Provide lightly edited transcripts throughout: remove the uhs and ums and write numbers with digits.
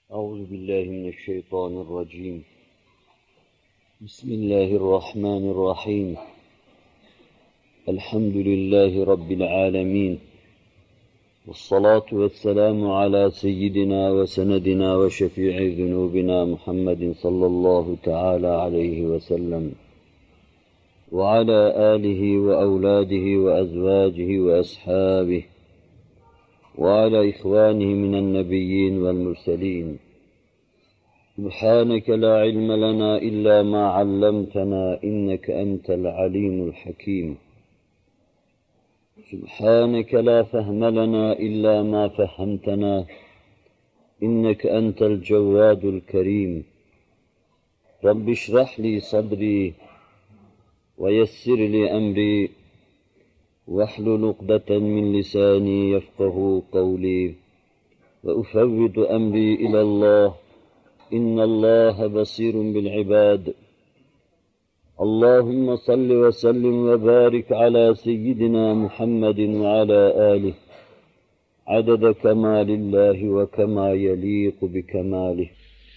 أعوذ بالله من الشيطان الرجيم. بسم الله الرحمن الرحيم. الحمد لله رب العالمين. والصلاة والسلام على سيدنا وسندنا وشفيع ذنوبنا محمد صلى الله تعالى عليه وسلم وعلى آله وأولاده وأزواجه وأصحابه وعلى إخوانه من النبيين والمرسلين. سبحانك لا علم لنا إلا ما علمتنا إنك أنت العليم الحكيم. سبحانك لا فهم لنا إلا ما فهمتنا إنك أنت الجواد الكريم. رب اشرح لي صدري ويسر لي أمري واحلل عقدة من لساني يفقه قولي وأفوض أمري إلى الله إن الله بصير بالعباد. اللهم صل وسلم وبارك على سيدنا محمد وعلى آله عدد كمال الله وكما يليق بكماله.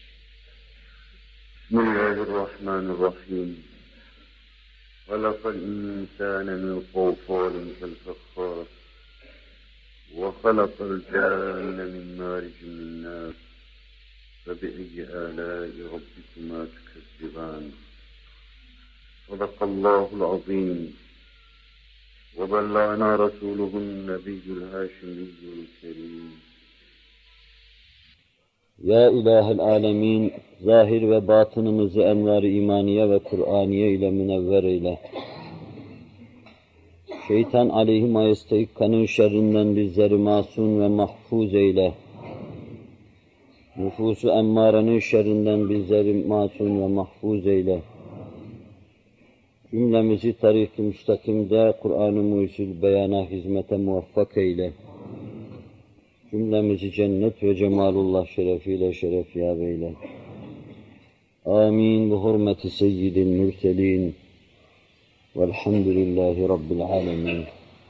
بسم الله الرحمن الرحيم. خلق الإنسان من صلصال كالفخار وخلق الجان من مارج من نار فبأي آلاء ربكما تكذبان. صدق الله العظيم وبلغنا رسوله النبي الهاشمي الكريم. Ya İlahel Alemin, zahir ve batınımızı envar-ı imaniye ve Kur'aniye ile münevver eyle. Şeytan aleyhi majesteik kanın şerrinden bizleri masum ve mahfuz eyle. Nüfusu emmarenin şerrinden bizleri masum ve mahfuz eyle. Cümlemizi tarik-i müstakimde Kur'an-ı mucizül beyana hizmete muvaffak eyle. Cümlemizi cennet ve cemalullah şerefiyle şerefyab eyle. Amin. Bu hurmeti seyyidil mürselin. Velhamdülillahi Rabbil alemin.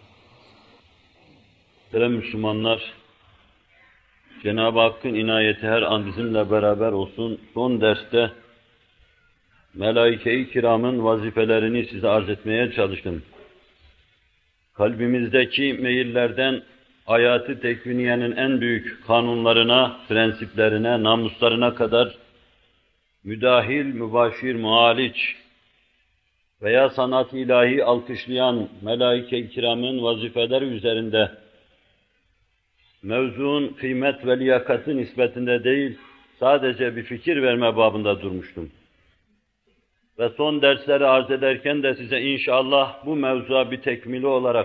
Muhterem Müslümanlar, Cenab-ı Hakk'ın inayeti her an bizimle beraber olsun. Son derste Melaike-i Kiram'ın vazifelerini size arz etmeye çalıştım. Kalbimizdeki meyillerden hayat-ı tekviniyenin en büyük kanunlarına, prensiplerine, namuslarına kadar müdahil, mübaşir, muhaliç veya sanat-ı ilahi alkışlayan Melaike-i Kiram'ın vazifeleri üzerinde mevzuun kıymet ve liyakatı nispetinde değil, sadece bir fikir verme babında durmuştum. Ve son dersleri arz ederken de size inşallah bu mevzuya bir tekmili olarak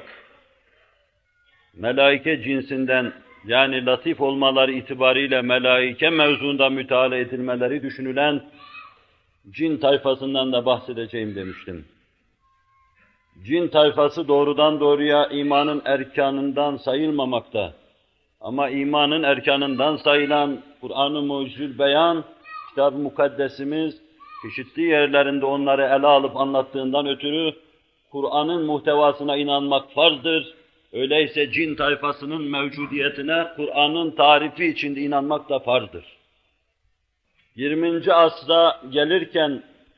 melaike cinsinden, yani latif olmaları itibariyle melaike mevzuunda müteala edilmeleri düşünülen cin tayfasından da bahsedeceğim demiştim. Cin tayfası doğrudan doğruya imanın erkanından sayılmamakta. Ama imanın erkanından sayılan Kur'an-ı Mucizül Beyan, Kitab-ı Mukaddesimiz, çeşitli yerlerinde onları ele alıp anlattığından ötürü Kur'an'ın muhtevasına inanmak farzdır. Öyleyse cin tayfasının mevcudiyetine Kur'an'ın tarifi içinde inanmak da farzdır. 20. asra gelirken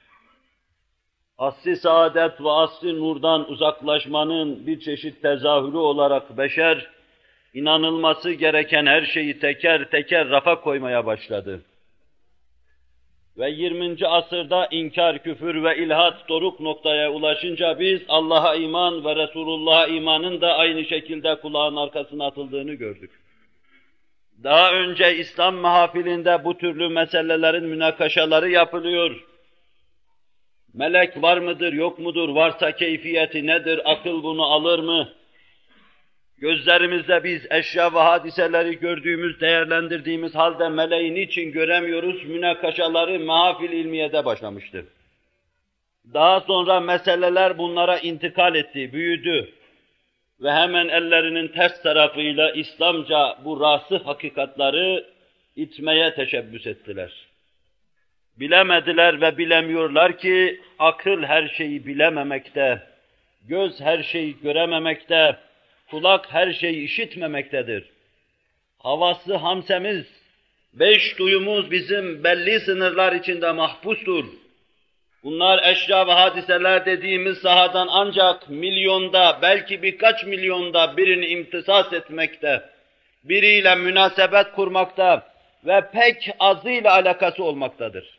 asr-ı saadet ve asr-ı nurdan uzaklaşmanın bir çeşit tezahürü olarak beşer, inanılması gereken her şeyi teker teker rafa koymaya başladı. Ve 20. asırda inkar, küfür ve ilhat doruk noktaya ulaşınca biz Allah'a iman ve Resulullah'a imanın da aynı şekilde kulağın arkasına atıldığını gördük. Daha önce İslam mahafilinde bu türlü meselelerin münakaşaları yapılıyor. Melek var mıdır, yok mudur, varsa keyfiyeti nedir, akıl bunu alır mı? Gözlerimizle biz eşya ve hadiseleri gördüğümüz, değerlendirdiğimiz halde meleği niçin göremiyoruz? Münakaşaları mahafil ilmiyede başlamıştı. Daha sonra meseleler bunlara intikal etti, büyüdü. Ve hemen ellerinin ters tarafıyla İslamca bu rası hakikatları itmeye teşebbüs ettiler. Bilemediler ve bilemiyorlar ki akıl her şeyi bilememekte, göz her şeyi görememekte, kulak her şeyi işitmemektedir. Havası hamsemiz, 5 duyumuz bizim belli sınırlar içinde mahpustur. Bunlar eşya ve hadiseler dediğimiz sahadan ancak milyonda, belki birkaç milyonda birini imtisas etmekte, biriyle münasebet kurmakta ve pek azıyla alakası olmaktadır.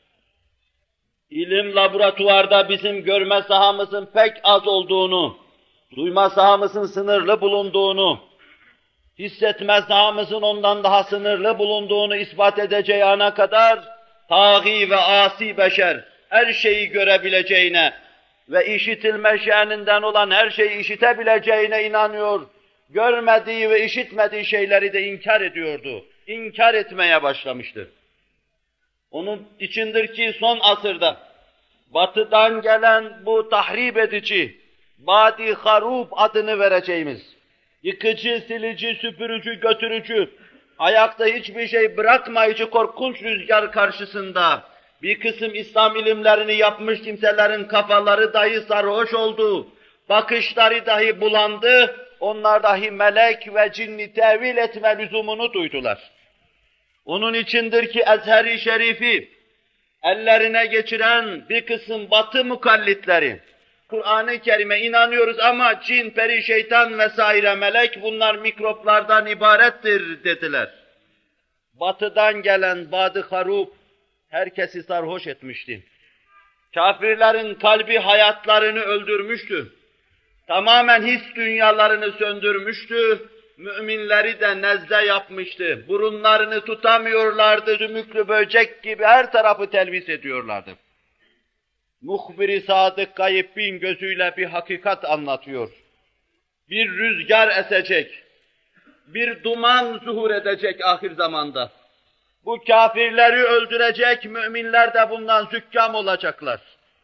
İlim laboratuvarda bizim görme sahamızın pek az olduğunu, duyma sahamızın sınırlı bulunduğunu, hissetme sahamızın ondan daha sınırlı bulunduğunu ispat edeceği ana kadar, tağî ve asi beşer, her şeyi görebileceğine ve işitilme şe'ninden olan her şeyi işitebileceğine inanıyor, görmediği ve işitmediği şeyleri de inkar ediyordu, inkar etmeye başlamıştı. Onun içindir ki son asırda, batıdan gelen bu tahrip edici, badi harub adını vereceğimiz, yıkıcı, silici, süpürücü, götürücü, ayakta hiçbir şey bırakmayıcı korkunç rüzgar karşısında, bir kısım İslam ilimlerini yapmış kimselerin kafaları dahi sarhoş oldu, bakışları dahi bulandı, onlar dahi melek ve cinni tevil etme lüzumunu duydular. Onun içindir ki Ezher-i Şerif'i ellerine geçiren bir kısım batı mukallitleri, Kur'an-ı Kerim'e inanıyoruz ama cin, peri, şeytan vesaire melek bunlar mikroplardan ibarettir dediler. Batıdan gelen bad-ı harub herkesi sarhoş etmişti. Kafirlerin kalbi hayatlarını öldürmüştü. Tamamen his dünyalarını söndürmüştü. Müminleri de nezle yapmıştı. Burunlarını tutamıyorlardı, dümüklü böcek gibi her tarafı telvis ediyorlardı. Muhbir-i Sadık Gayb Bin gözüyle bir hakikat anlatıyor. Bir rüzgar esecek, bir duman zuhur edecek ahir zamanda. Bu kafirleri öldürecek, müminler de bundan zükkâm olacaklar.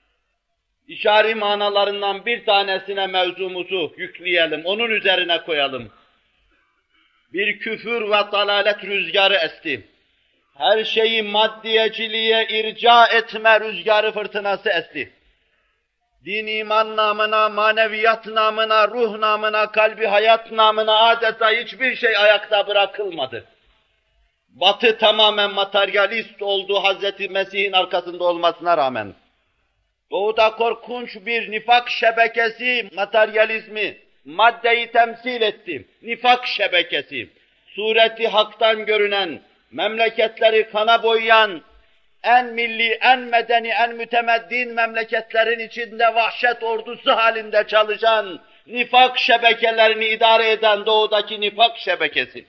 İşari manalarından bir tanesine mevzumuzu yükleyelim, onun üzerine koyalım. Bir küfür ve dalalet rüzgarı esti. Her şeyi maddiyeciliğe irca etme rüzgarı fırtınası esti. Din iman namına, maneviyat namına, ruh namına, kalbi hayat namına adeta hiçbir şey ayakta bırakılmadı. Batı tamamen materyalist oldu Hazreti Mesih'in arkasında olmasına rağmen. Doğuda korkunç bir nifak şebekesi, materyalizmi, maddeyi temsil etti. Nifak şebekesi, sureti haktan görünen, memleketleri kana boyayan, en milli, en medeni, en mütemeddin memleketlerin içinde vahşet ordusu halinde çalışan, nifak şebekelerini idare eden doğudaki nifak şebekesi.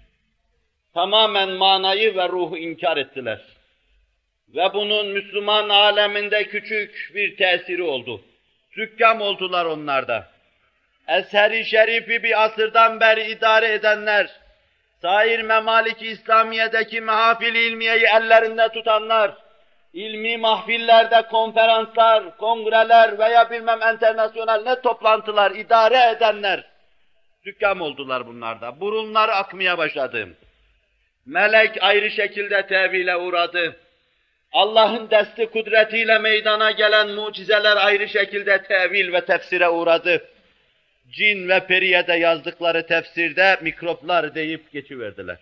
Tamamen manayı ve ruhu inkar ettiler. Ve bunun Müslüman aleminde küçük bir tesiri oldu. Zükkâm oldular onlarda. Ezher-i Şerif'i bir asırdan beri idare edenler, sair memalik-i İslamiye'deki mahafil-i ilmiyeyi ellerinde tutanlar, ilmi mahfillerde konferanslar, kongreler veya bilmem internasyonel ne toplantılar idare edenler, zükkâm oldular bunlarda. Burunları akmaya başladı. Melek ayrı şekilde tevhile uğradı. Allah'ın desti kudretiyle meydana gelen mucizeler ayrı şekilde tevil ve tefsire uğradı. Cin ve periye de yazdıkları tefsirde mikroplar deyip geçiverdiler.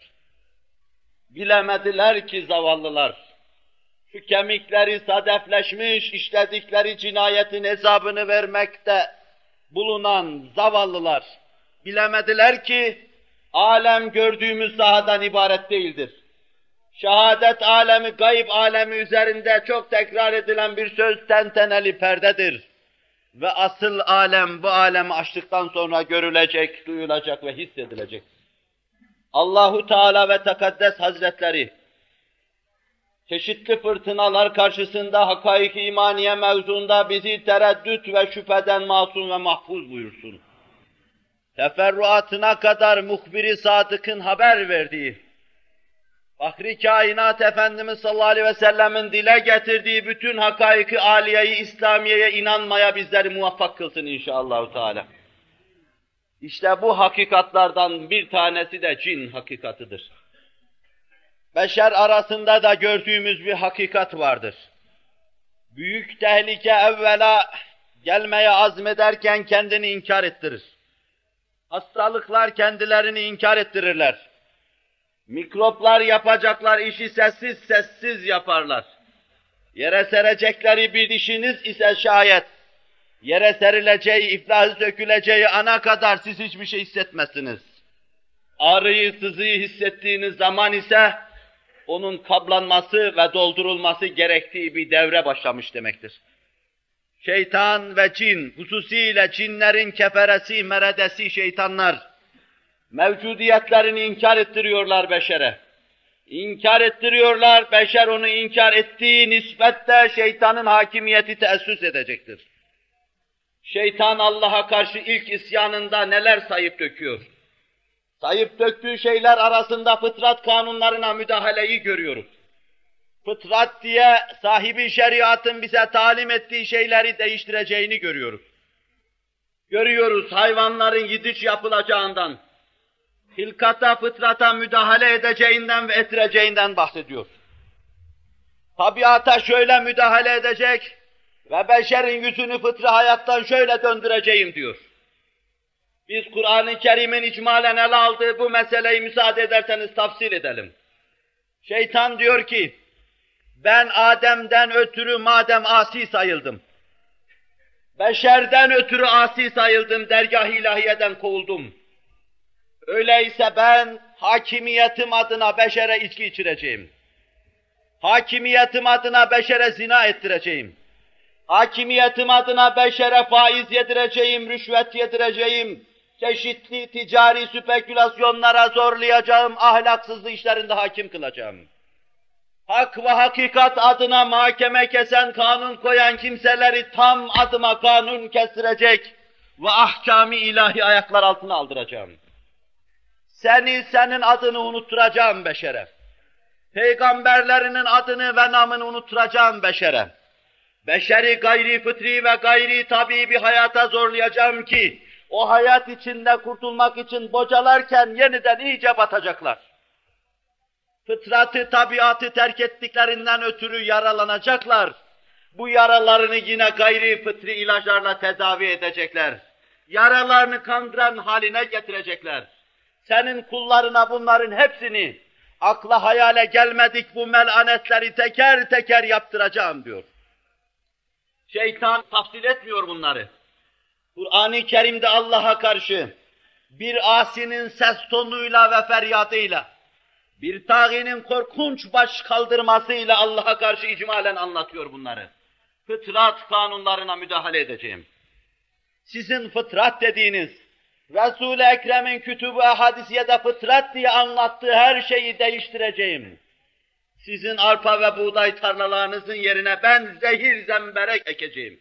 Bilemediler ki zavallılar, şu kemikleri sadefleşmiş, işledikleri cinayetin hesabını vermekte bulunan zavallılar, bilemediler ki alem gördüğümüz sahadan ibaret değildir. Şehadet alemi, gayb alemi üzerinde çok tekrar edilen bir söz tenteneli perdedir. Ve asıl alem bu alemi açtıktan sonra görülecek, duyulacak ve hissedilecek. Allahu Teala ve Tekaddes Hazretleri çeşitli fırtınalar karşısında hakaik-i imaniye mevzunda bizi tereddüt ve şüpheden masum ve mahfuz buyursun. Teferruatına kadar muhbir-i sadıkın haber verdiği, Fahri Kainat Efendimiz sallallahu aleyhi ve sellemin dile getirdiği bütün hakaik-i âliye-i İslamiye'ye inanmaya bizleri muvaffak kılsın inşallah Teala. İşte bu hakikatlardan bir tanesi de cin hakikatıdır. Beşer arasında da gördüğümüz bir hakikat vardır. Büyük tehlike evvela gelmeye azmederken kendini inkar ettirir. Hastalıklar kendilerini inkar ettirirler. Mikroplar yapacaklar işi sessiz sessiz yaparlar. Yere serecekleri bir dişiniz ise şayet, yere serileceği, iflahı söküleceği ana kadar siz hiçbir şey hissetmezsiniz. Ağrıyı, sızıyı hissettiğiniz zaman ise, onun kablanması ve doldurulması gerektiği bir devre başlamış demektir. Şeytan ve cin, hususiyle cinlerin keferesi, meredesi şeytanlar, mevcudiyetlerini inkar ettiriyorlar beşere. İnkar ettiriyorlar, beşer onu inkar ettiği nispette şeytanın hakimiyeti teessüs edecektir. Şeytan Allah'a karşı ilk isyanında neler sayıp döküyor? Sayıp döktüğü şeyler arasında fıtrat kanunlarına müdahaleyi görüyoruz. Fıtrat diye sahibi şeriatın bize talim ettiği şeyleri değiştireceğini görüyoruz. Görüyoruz hayvanların yidiş yapılacağından, hilkata, fıtrata müdahale edeceğinden ve ettireceğinden bahsediyor. Tabiata şöyle müdahale edecek ve beşerin yüzünü fıtrı hayattan şöyle döndüreceğim diyor. Biz Kur'an-ı Kerim'in icmalen ele aldığı bu meseleyi müsaade ederseniz tafsil edelim. Şeytan diyor ki, ben Adem'den ötürü madem asi sayıldım, beşerden ötürü asi sayıldım, dergâh-ı ilahiyeden kovuldum. Öyleyse ben hakimiyetim adına beşere içki içireceğim. Hakimiyetim adına beşere zina ettireceğim. Hakimiyetim adına beşere faiz yedireceğim, rüşvet yedireceğim. Çeşitli ticari spekülasyonlara zorlayacağım, ahlaksızlık işlerinde hakim kılacağım. Hak ve hakikat adına mahkeme kesen, kanun koyan kimseleri tam adıma kanun kestirecek ve ahkâm-ı ilahi ayaklar altına aldıracağım. Senin adını unutturacağım beşere. Peygamberlerinin adını ve namını unutturacağım beşere. Beşeri gayri fıtri ve gayri tabii bir hayata zorlayacağım ki, o hayat içinde kurtulmak için bocalarken yeniden iyice batacaklar. Fıtratı, tabiatı terk ettiklerinden ötürü yaralanacaklar. Bu yaralarını yine gayri fıtri ilaçlarla tedavi edecekler. Yaralarını kandıran haline getirecekler. Senin kullarına bunların hepsini, akla hayale gelmedik bu melanetleri teker teker yaptıracağım diyor. Şeytan tafsil etmiyor bunları. Kur'an-ı Kerim'de Allah'a karşı bir asinin ses tonuyla ve feryadıyla, bir tağinin korkunç baş kaldırmasıyla Allah'a karşı icmalen anlatıyor bunları. Fıtrat kanunlarına müdahale edeceğim. Sizin fıtrat dediğiniz, Resul-i Ekrem'in kütüb-ü hadisiyede fıtrat diye anlattığı her şeyi değiştireceğim. Sizin arpa ve buğday tarlalarınızın yerine ben zehir zemberek ekeceğim.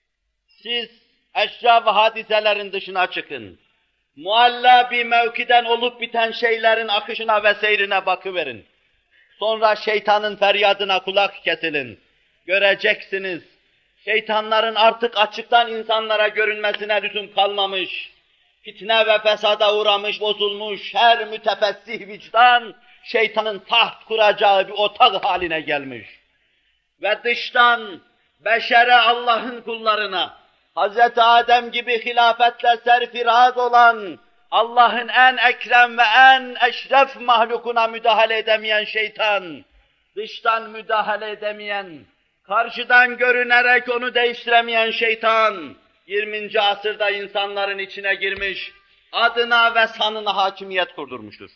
Siz eşya ve hadiselerin dışına çıkın. Mualla bir mevkiden olup biten şeylerin akışına ve seyrine bakıverin. Sonra şeytanın feryadına kulak kesilin. Göreceksiniz, şeytanların artık açıktan insanlara görünmesine lüzum kalmamış. Fitne ve fesada uğramış, bozulmuş her mütefessih vicdan, şeytanın taht kuracağı bir otak haline gelmiş. Ve dıştan beşere, Allah'ın kullarına, Hz. Adem gibi hilafetle serfiraz olan, Allah'ın en ekrem ve en eşref mahlukuna müdahale edemeyen şeytan, dıştan müdahale edemeyen, karşıdan görünerek onu değiştiremeyen şeytan, 20. asırda insanların içine girmiş, adına ve sanına hakimiyet kurdurmuştur.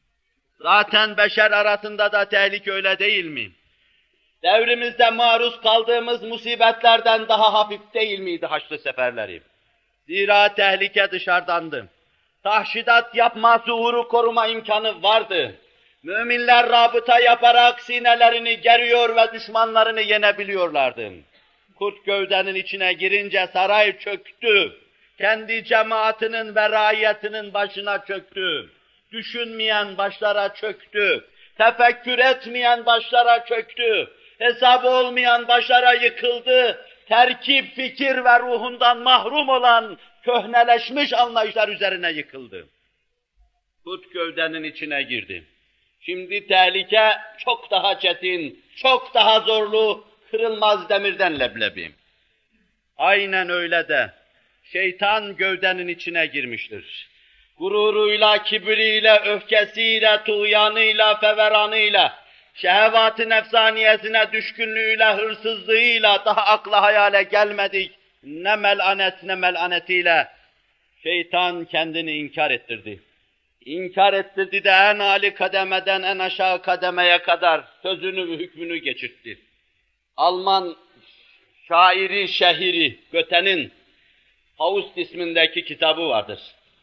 Zaten beşer arasında da tehlike öyle değil mi? Devrimizde maruz kaldığımız musibetlerden daha hafif değil miydi Haçlı seferleri? Zira tehlike dışarıdandı. Tahşidat yapma, zuhuru koruma imkanı vardı. Müminler rabıta yaparak sinelerini geriyor ve düşmanlarını yenebiliyorlardı. Kurt gövdenin içine girince saray çöktü. Kendi cemaatinin ve raiyetinin başına çöktü. Düşünmeyen başlara çöktü. Tefekkür etmeyen başlara çöktü. Hesabı olmayan başlara yıkıldı. Terkip, fikir ve ruhundan mahrum olan köhneleşmiş anlayışlar üzerine yıkıldı. Kurt gövdenin içine girdi. Şimdi tehlike çok daha çetin, çok daha zorlu, kırılmaz demirden leblebi. Aynen öyle de şeytan gövdenin içine girmiştir. gururuyla, kibriyle, öfkesiyle, tuğyanıyla, feveranıyla, şehvat-ı nefsaniyesine düşkünlüğüyle, hırsızlığıyla daha akla hayale gelmedik. Ne melanet ne melanetiyle şeytan kendini inkar ettirdi. İnkar ettirdi de en âli kademeden en aşağı kademeye kadar sözünü ve hükmünü geçirtti. Alman şairi, şehiri Goethe'nin Faust ismindeki kitabı vardır.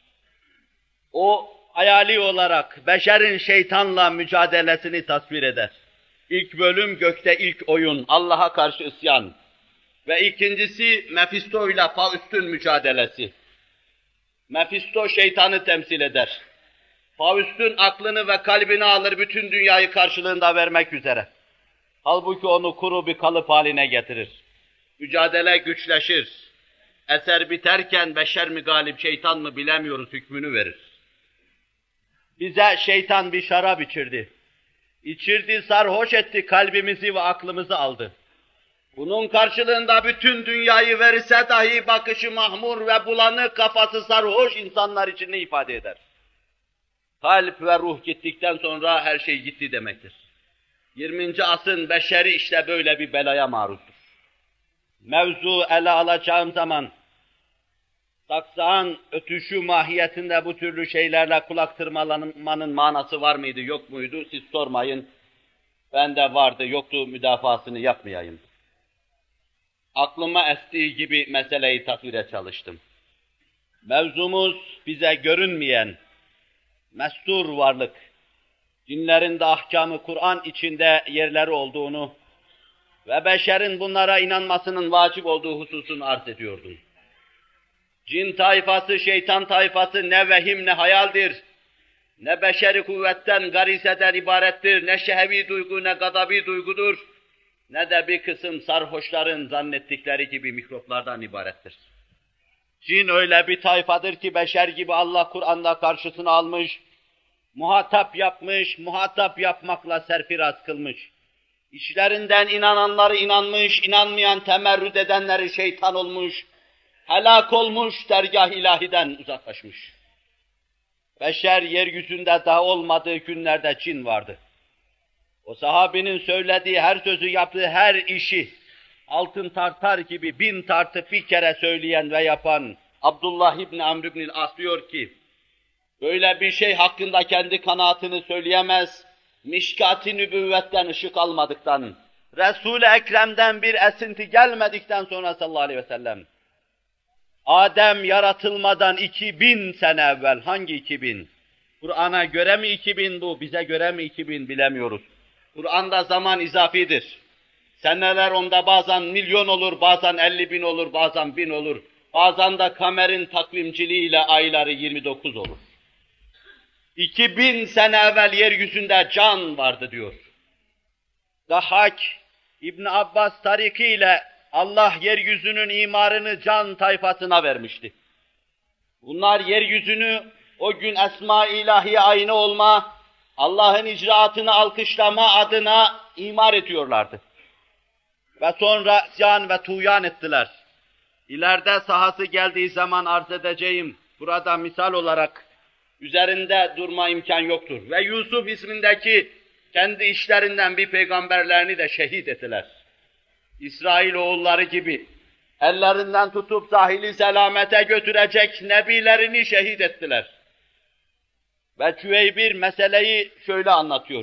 O hayali olarak beşerin şeytanla mücadelesini tasvir eder. İlk bölüm gökte ilk oyun, Allah'a karşı isyan. Ve ikincisi Mephisto ile Faust'un mücadelesi. Mephisto şeytanı temsil eder. Faust'un aklını ve kalbini alır bütün dünyayı karşılığında vermek üzere. Halbuki onu kuru bir kalıp haline getirir. Mücadele güçleşir. Eser biterken beşer mi galip, şeytan mı bilemiyoruz hükmünü verir. Bize şeytan bir şarap içirdi. İçirdi, sarhoş etti, kalbimizi ve aklımızı aldı. Bunun karşılığında bütün dünyayı verirse dahi bakışı mahmur ve bulanık, kafası sarhoş insanlar için ne ifade eder? Kalp ve ruh gittikten sonra her şey gitti demektir. 20. asrın beşeri işte böyle bir belaya maruzdur. Mevzu ele alacağım zaman, saksağın ötüşü mahiyetinde bu türlü şeylerle kulak tırmalamanın manası var mıydı, yok muydu? Siz sormayın. Ben de vardı, yoktu, müdafasını yapmayayım. Aklıma estiği gibi meseleyi tasvire çalıştım. Mevzumuz bize görünmeyen, mestur varlık, dinlerin de ahkamı Kur'an içinde yerleri olduğunu ve beşerin bunlara inanmasının vacip olduğu hususunu arz ediyordum. Cin tayfası, şeytan tayfası ne vehim ne hayaldir, ne beşeri kuvvetten, garizeden ibarettir, ne şehvi duygu ne gadabi duygudur, ne de bir kısım sarhoşların zannettikleri gibi mikroplardan ibarettir. Cin öyle bir tayfadır ki beşer gibi Allah Kur'an'da karşısına almış, muhatap yapmış, muhatap yapmakla serfiraz kılmış. İçlerinden inananları inanmış, inanmayan temerrüt edenleri şeytan olmuş, helak olmuş, dergâh ilahiden uzaklaşmış. Beşer yeryüzünde daha olmadığı günlerde cin vardı. O sahabinin söylediği her sözü, yaptığı her işi altın tartar gibi 1000 tartı bir kere söyleyen ve yapan Abdullah İbni Amr İbni As diyor ki, böyle bir şey hakkında kendi kanaatini söyleyemez, mişkat-i nübüvvetten ışık almadıktan, Resul-i Ekrem'den bir esinti gelmedikten sonra sallallahu aleyhi ve sellem, Adem yaratılmadan 2000 sene evvel, hangi 2000? Kur'an'a göre mi 2000 bu, bize göre mi 2000 bilemiyoruz. Kur'an'da zaman izafidir. Seneler onda bazen milyon olur, bazen 50.000 olur, bazen 1000 olur. Bazen de kamerin takvimciliğiyle ayları 29 olur. 2000 sene evvel yeryüzünde can vardı diyor. Dahhak, İbn Abbas tarikiyle Allah yeryüzünün imarını can tayfasına vermişti. Bunlar yeryüzünü o gün esma-i ilahiye ayna olma, Allah'ın icraatını alkışlama adına imar ediyorlardı. Ve sonra isyan ve tuğyan ettiler. İleride sahası geldiği zaman arz edeceğim, burada misal olarak üzerinde durma imkan yoktur. Ve Yusuf ismindeki kendi işlerinden bir peygamberlerini de şehit ettiler. İsrail oğulları gibi ellerinden tutup sahili selamete götürecek nebilerini şehit ettiler. Ve Cüveybir meseleyi şöyle anlatıyor.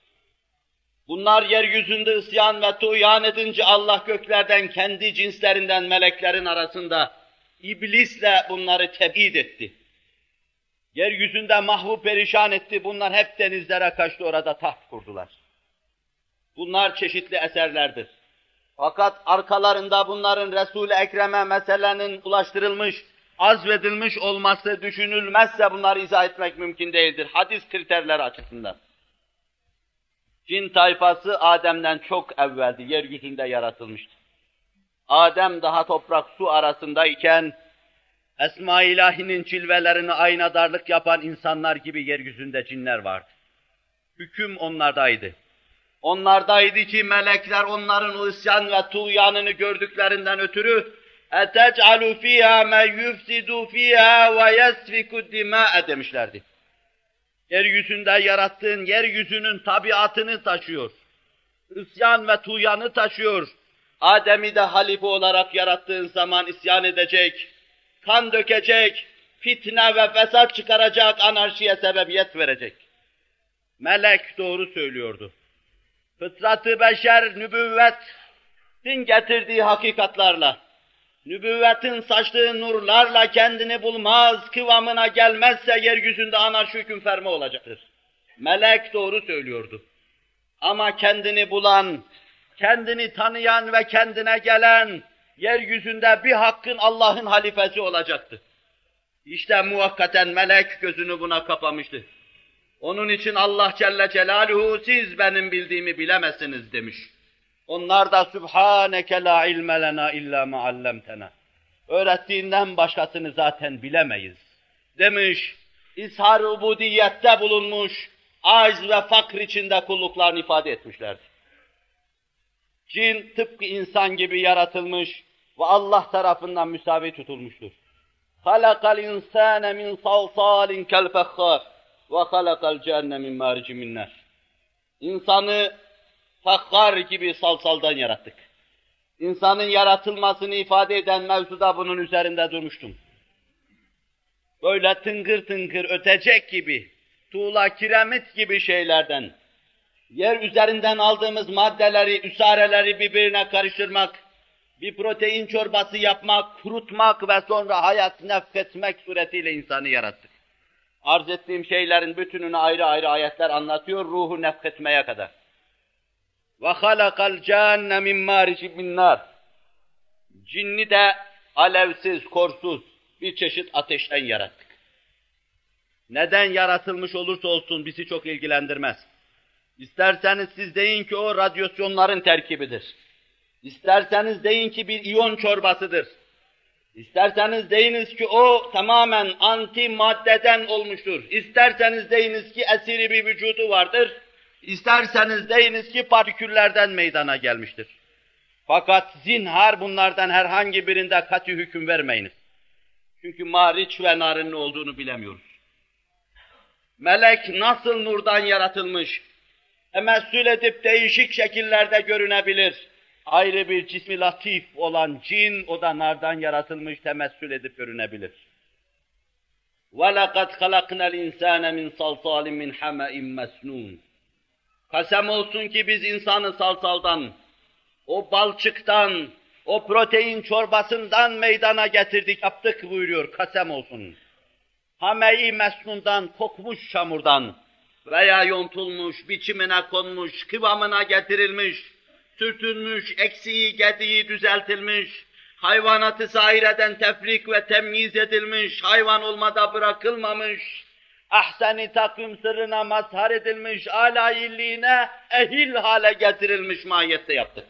Bunlar yeryüzünde isyan ve tuğyan edince Allah göklerden kendi cinslerinden meleklerin arasında iblisle bunları tebid etti. Yeryüzünde mahvu perişan etti, bunlar hep denizlere kaçtı, orada taht kurdular. Bunlar çeşitli eserlerdir. Fakat arkalarında bunların Resul-i Ekrem'e meselenin ulaştırılmış, azvedilmiş olması düşünülmezse bunları izah etmek mümkün değildir. Hadis kriterleri açısından. Cin tayfası Adem'den çok evveldi, yeryüzünde yaratılmıştı. Adem daha toprak su arasındayken, Esma-i İlahi'nin cilvelerini aynadarlık yapan insanlar gibi yeryüzünde cinler vardı. Hüküm onlardaydı. Onlardaydı ki melekler onların o isyan ve tuğyanını gördüklerinden ötürü اَتَجْعَلُ ف۪يهَا مَنْ يُفْسِدُ ف۪يهَا وَيَسْفِكُ الدِّمَاءَ demişlerdi. Yeryüzünde yarattığın, yeryüzünün tabiatını taşıyor. İsyan ve tuğyanı taşıyor. Adem'i de halife olarak yarattığın zaman isyan edecek, kan dökecek, fitne ve fesat çıkaracak, anarşiye sebebiyet verecek. Melek doğru söylüyordu. Fıtrat-ı beşer, nübüvvetin getirdiği hakikatlarla, nübüvvetin saçtığı nurlarla kendini bulmaz, kıvamına gelmezse yeryüzünde anarşi hüküm ferma olacaktır. Melek doğru söylüyordu. Ama kendini bulan, kendini tanıyan ve kendine gelen, yeryüzünde bir hakkın Allah'ın halifesi olacaktı. İşte muvakkaten melek gözünü buna kapamıştı. Onun için Allah Celle Celaluhu siz benim bildiğimi bilemezsiniz demiş. Onlar da Sübhaneke la ilme lena illa ma allamtena. Öğrettiğinden başkasını zaten bilemeyiz demiş. İzhar-ı ubudiyette bulunmuş, acz ve fakr içinde kulluklarını ifade etmişlerdi. Cin tıpkı insan gibi yaratılmış ve Allah tarafından müsavi tutulmuştur. خَلَقَ الْاِنْسَانَ مِنْ صَلْصَالٍ كَالْفَخَّارِ وَخَلَقَ الْجَنَّ مِنْ مَارِجٍ مِنْ نَارٍ. İnsanı fakhar gibi salsaldan yarattık. İnsanın yaratılmasını ifade eden mevzuda bunun üzerinde durmuştum. Böyle tıngır tıngır ötecek gibi, tuğla kiremit gibi şeylerden, yer üzerinden aldığımız maddeleri, üsareleri birbirine karıştırmak, bir protein çorbası yapmak, kurutmak ve sonra hayat nefketmek suretiyle insanı yarattık. Arz ettiğim şeylerin bütününü ayrı ayrı ayetler anlatıyor, ruhu nefketmeye kadar. وَخَلَقَ الْجَانَّ مِنْ مَارِجٍ مِنْ نَارٍ. Cinni de alevsiz, korsuz bir çeşit ateşten yarattık. Neden yaratılmış olursa olsun bizi çok ilgilendirmez. İsterseniz siz deyin ki o radyasyonların terkibidir. İsterseniz deyin ki bir iyon çorbasıdır. İsterseniz deyiniz ki o tamamen anti maddeden olmuştur. İsterseniz deyiniz ki esiri bir vücudu vardır. İsterseniz deyiniz ki partiküllerden meydana gelmiştir. Fakat zinhar bunlardan herhangi birinde kat'i hüküm vermeyiniz. Çünkü mariç ve narın ne olduğunu bilemiyoruz. Melek nasıl nurdan yaratılmış, temessül edip değişik şekillerde görünebilir. Ayrı bir cismi latif olan cin, o da nardan yaratılmış, temessül edip görünebilir. وَلَقَدْ خَلَقْنَا الْاِنْسَانَ مِنْ صَلْصَالٍ مِنْ حَمَئٍ مَسْنُونَ. Kasem olsun ki biz insanı salsaldan, o balçıktan, o protein çorbasından meydana getirdik, yaptık buyuruyor, kasem olsun. Hame-i mesnundan, kokmuş çamurdan veya yontulmuş, biçimine konmuş, kıvamına getirilmiş, sürtülmüş, eksiği, gediği düzeltilmiş, hayvanatı zahireden tefrik ve temyiz edilmiş, hayvan olmada bırakılmamış, ahsen-i takvim sırrına mazhar edilmiş, âlâ-illiğine ehil hale getirilmiş mahiyette yaptık.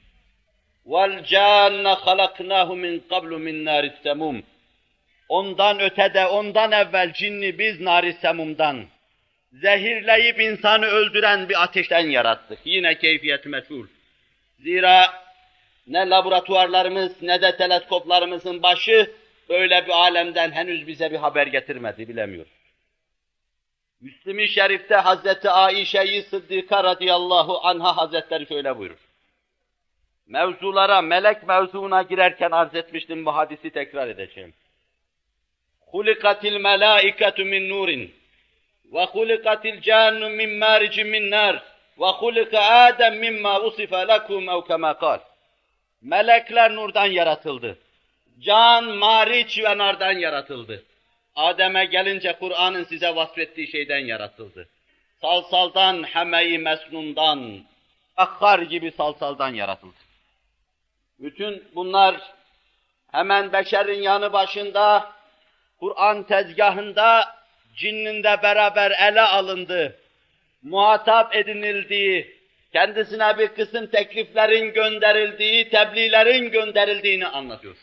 وَالْجَانَّ خَلَقْنَاهُ مِنْ قَبْلُ مِنْ نَارِ السَّمُومِ. Ondan ötede, ondan evvel cinni biz nar-ı semumdan, zehirleyip insanı öldüren bir ateşten yarattık. Yine keyfiyet meçhul. Zira ne laboratuvarlarımız ne de teleskoplarımızın başı böyle bir alemden henüz bize bir haber getirmedi, bilemiyoruz. Müslim-i Şerif'te Hazreti Aişe-i Sıddika radıyallahu anha Hazretleri şöyle buyurur. Mevzulara, melek mevzuuna girerken arz etmiştim, bu hadisi tekrar edeceğim. خُلِقَتِ الْمَلَائِكَةُ مِنْ نُورٍ وَخُلِقَتِ الْجَانُّ مِنْ مَارِجٍ مِنْ نَارٍ وَخُلِقَ آدَمْ مِمَّا وُصِفَ لَكُمْ اَوْ كَمَا قَالٍ. Melekler nurdan yaratıldı. Can, mariç ve nardan yaratıldı. Adem'e gelince Kur'an'ın size vasfettiği şeyden yaratıldı. Salsaldan, heme-i mesnundan, akkar gibi salsaldan yaratıldı. Bütün bunlar hemen beşerin yanı başında, Kur'an tezgahında, cinninde beraber ele alındı, muhatap edinildiği, kendisine bir kısım tekliflerin gönderildiği, tebliğlerin gönderildiğini anlatıyor.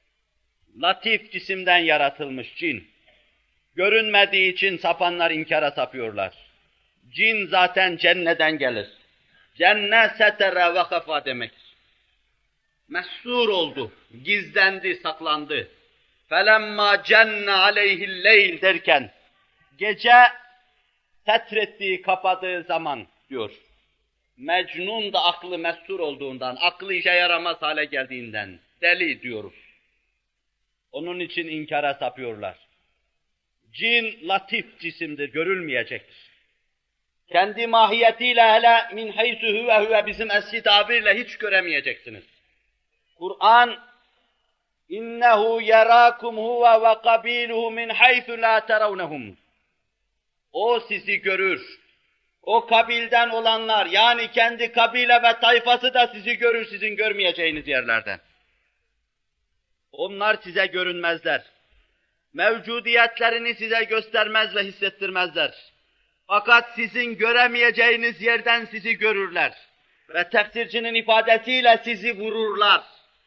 Latif cisimden yaratılmış cin. Görünmediği için sapanlar inkara sapıyorlar. Cin zaten cenneden gelir. Cennet setere ve kafa demektir. mestur oldu, gizlendi, saklandı. فَلَمَّا cenne عَلَيْهِ اللَّيْلِ derken, gece setrettiği, kapadığı zaman diyor. Mecnun da aklı mestur olduğundan, aklı işe yaramaz hale geldiğinden, deli diyoruz. Onun için inkara sapıyorlar. Cin latif cisimdir, görülmeyecektir. Kendi mahiyetiyle hele min haysu huve bizim eski tabirle hiç göremeyeceksiniz. Kur'an innehu yarakum huve ve kabiluhu min haysu la terawnehum. O sizi görür. O kabilden olanlar yani kendi kabile ve tayfası da sizi görür sizin görmeyeceğiniz yerlerden. Onlar size görünmezler. Mevcudiyetlerini size göstermez ve hissettirmezler. Fakat sizin göremeyeceğiniz yerden sizi görürler. Ve tefsircinin ifadesiyle sizi vururlar.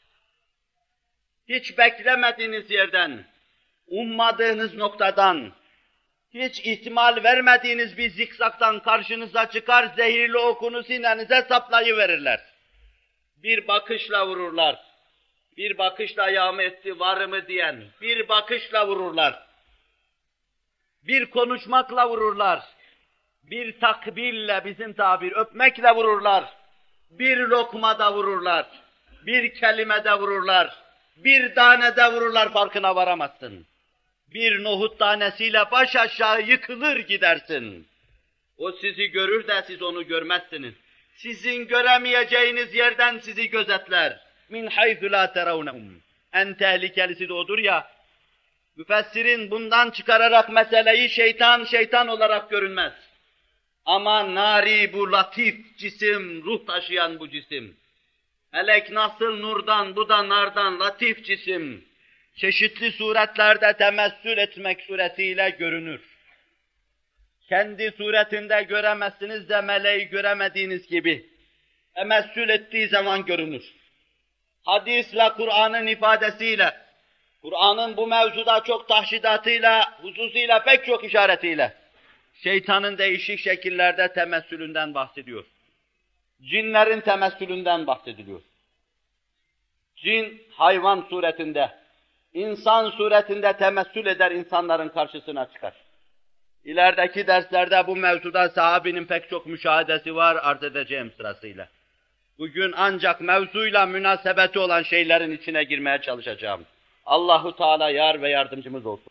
Hiç beklemediğiniz yerden, ummadığınız noktadan, hiç ihtimal vermediğiniz bir zikzaktan karşınıza çıkar, zehirli okunu sinenize saplayıverirler. Bir bakışla vururlar. Bir bakışla yağmı etti, varımı diyen, bir bakışla vururlar. Bir konuşmakla vururlar. Bir takbille, bizim tabir, öpmekle vururlar. Bir lokmada vururlar. Bir kelimede vururlar. Bir tanede vururlar, farkına varamazsın. Bir nohut tanesiyle baş aşağı yıkılır gidersin. O sizi görür de siz onu görmezsiniz. Sizin göremeyeceğiniz yerden sizi gözetler. Min haythu la terawnehum. En tehlikelisi de odur ya, müfessirin bundan çıkararak meseleyi şeytan olarak görünmez. Ama nari bu latif cisim, ruh taşıyan bu cisim. Melek nasıl nurdan, bu da nardan latif cisim. Çeşitli suretlerde temessül etmek suretiyle görünür. Kendi suretinde göremezsiniz de meleği göremediğiniz gibi temessül ettiği zaman görünür. Hadisle, Kur'an'ın ifadesiyle, Kur'an'ın bu mevzuda çok tahşidatıyla, hususuyla pek çok işaretiyle şeytanın değişik şekillerde temessülünden bahsediyor. Cinlerin temessülünden bahsediliyor. Cin hayvan suretinde, insan suretinde temessül eder, insanların karşısına çıkar. İlerideki derslerde bu mevzuda sahabinin pek çok müşahedesi var, arz edeceğim sırasıyla. Bugün ancak mevzuyla münasebeti olan şeylerin içine girmeye çalışacağım. Allahu Teala yar ve yardımcımız olsun.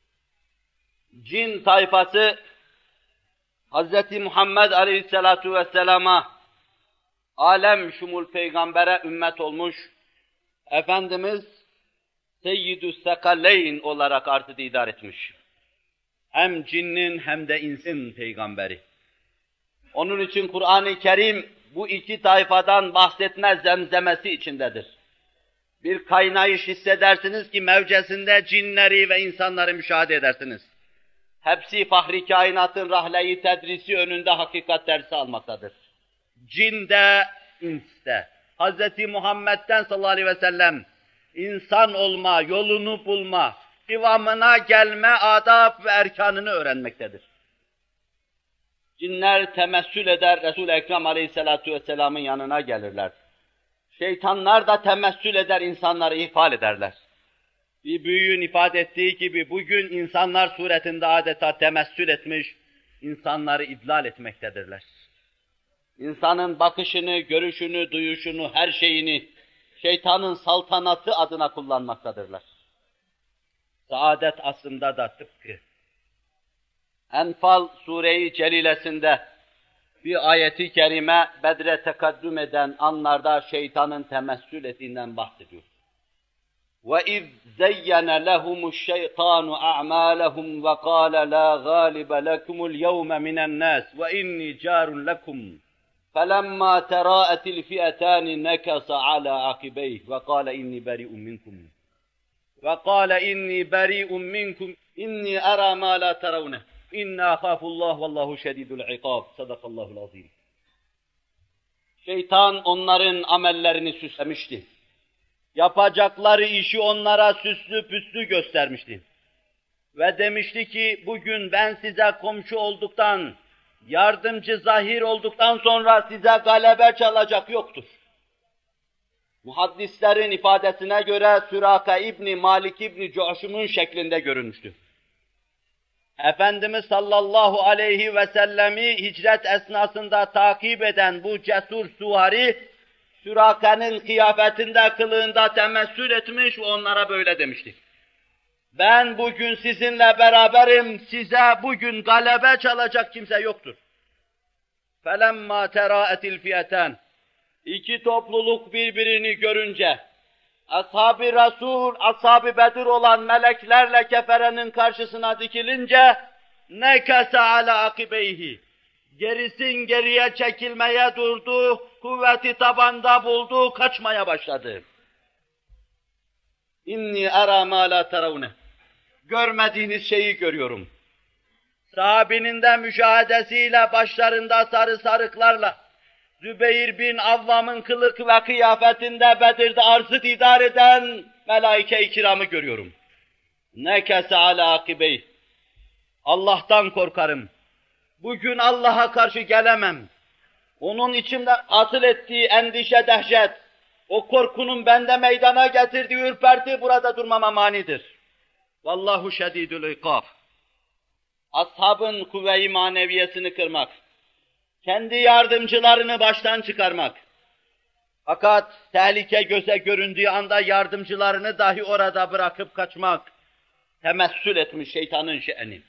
Cin tayfası Hz. Muhammed Aleyhisselatu Vesselam'a alem şumul peygambere ümmet olmuş, Efendimiz Seyyidü Sekaleyn olarak artı idare etmiş. Hem cinnin hem de insin peygamberi. Onun için Kur'an-ı Kerim bu iki tayfadan bahsetme zemzemesi içindedir. Bir kaynayış hissedersiniz ki mevcesinde cinleri ve insanları müşahede edersiniz. Hepsi fahri kainatın rahle-i tedrisi önünde hakikat dersi almaktadır. Cin de, ins de. Hz. Muhammed'den sallallahu aleyhi ve sellem insan olma, yolunu bulma, kıvamına gelme adab ve erkanını öğrenmektedir. Cinler temessül eder, Resul-i Ekrem aleyhissalatu vesselamın yanına gelirler. Şeytanlar da temessül eder, insanları ihfal ederler. Bir büyüğün ifade ettiği gibi bugün insanlar suretinde adeta temessül etmiş, insanları idlal etmektedirler. İnsanın bakışını, görüşünü, duyuşunu, her şeyini şeytanın saltanatı adına kullanmaktadırlar. Saadet aslında da tıpkı Enfal Sure-i Celilesinde bir ayeti kerime Bedre tekaddüm eden anlarda şeytanın temessül ettiğinden bahsediyor. وَاِذْ زَيَّنَ لَهُمُ الشَّيْطَانُ أَعْمَالَهُمْ وَقَالَ لَا غَالِبَ لَكُمُ الْيَوْمَ مِنَ النَّاسِ وَإِنِّي جَارٌ لَكُمْ فَلَمَّا تَرَاءَتِ الْفِئَتَانِ نَكَصَ عَلَى عَقِبَيْهِ وَقَالَ إِنِّي بَرِيءٌ مِنْكُمْ إِنِّي أَرَى مَا لَا تَرَوْنَهُ İnna khafullah vallahu şedidul ikab. Sadakallahul azim. Şeytan onların amellerini süslemişti. Yapacakları işi onlara süslü püslü göstermişti. Ve demişti ki bugün ben size komşu olduktan, yardımcı zahir olduktan sonra size galebe çalacak yoktur. muhaddislerin ifadesine göre Süraka İbni Malik İbni Cu'şum'un şeklinde görünmüştü. Efendimiz sallallahu aleyhi ve sellemi hicret esnasında takip eden bu cesur süvari, Süraka'nın kıyafetinde, kılığında temessül etmiş ve onlara böyle demişti. Ben bugün sizinle beraberim, size bugün galebe çalacak kimse yoktur. فَلَمَّا تَرَاءَتِ الْفِيَةً İki topluluk birbirini görünce, Ashab-ı Resul, Ashab-ı Bedir olan meleklerle keferenin karşısına dikilince, nekese ala akibeyhi. Gerisin geriye çekilmeye durdu, kuvveti tabanda buldu, kaçmaya başladı. İnni ara ma la teravne. Görmediğiniz şeyi görüyorum. Sahabinin de müşahedesiyle, başlarında sarı sarıklarla, Zübeyir bin Avvam'ın kılık ve kıyafetinde Bedir'de arzı idare eden melaike-i kiramı görüyorum. Nekese ala akibeyh. Allah'tan korkarım. Bugün Allah'a karşı gelemem. Onun içimde atıl ettiği endişe, dehşet, o korkunun bende meydana getirdiği ürperti burada durmama manidir. Vallahu şedidül ikab. Ashabın kuvve-i maneviyesini kırmak, kendi yardımcılarını baştan çıkarmak. Fakat tehlike göze göründüğü anda yardımcılarını dahi orada bırakıp kaçmak, temessül etmiş şeytanın şe'ni.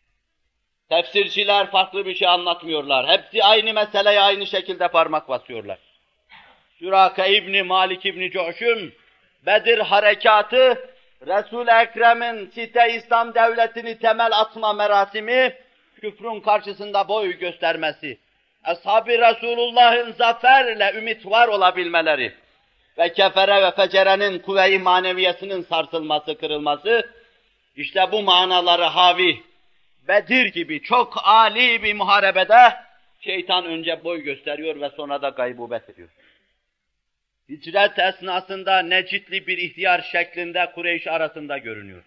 Tefsirciler farklı bir şey anlatmıyorlar. Hepsi aynı meseleye aynı şekilde parmak basıyorlar. Süraka İbni Malik İbni Cu'şum, Bedir harekatı, Resul-i Ekrem'in site İslam devletini temel atma merasimi, küfrün karşısında boy göstermesi, Ashab-ı Resulullah'ın zaferle ümit var olabilmeleri ve kefere ve fecerenin kuvve-i maneviyesinin sarsılması, kırılması, işte bu manaları havi, Bedir gibi çok âli bir muharebede şeytan önce boy gösteriyor ve sonra da gaybubet ediyor. Hicret esnasında Necitli bir ihtiyar şeklinde Kureyş arasında görünüyor.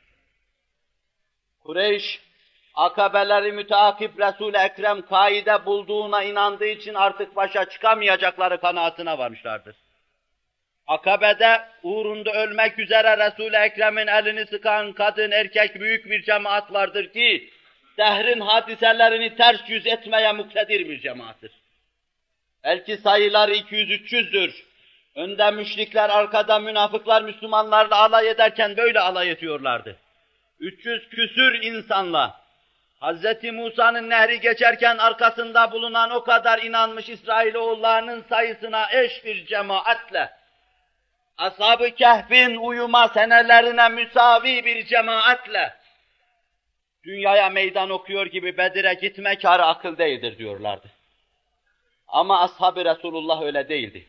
Kureyş, akabeleri müteakip Resul-i Ekrem kaide bulduğuna inandığı için artık başa çıkamayacakları kanaatine varmışlardır. Akabe'de uğrunda ölmek üzere Resul-i Ekrem'in elini sıkan kadın, erkek büyük bir cemaat vardır ki, dehrin hadiselerini ters yüz etmeye muktedir bir cemaattir. Belki sayılar 200-300'dür. Önde müşrikler, arkada münafıklar Müslümanlarla alay ederken böyle alay ediyorlardı. 300 küsür insanla, Hz. Musa'nın nehri geçerken arkasında bulunan o kadar inanmış İsrailoğullarının sayısına eş bir cemaatle, Ashab-ı Kehf'in uyuma senelerine müsavi bir cemaatle, dünyaya meydan okuyor gibi Bedir'e gitme kârı akıl değildir diyorlardı. Ama Ashab-ı Resulullah öyle değildi.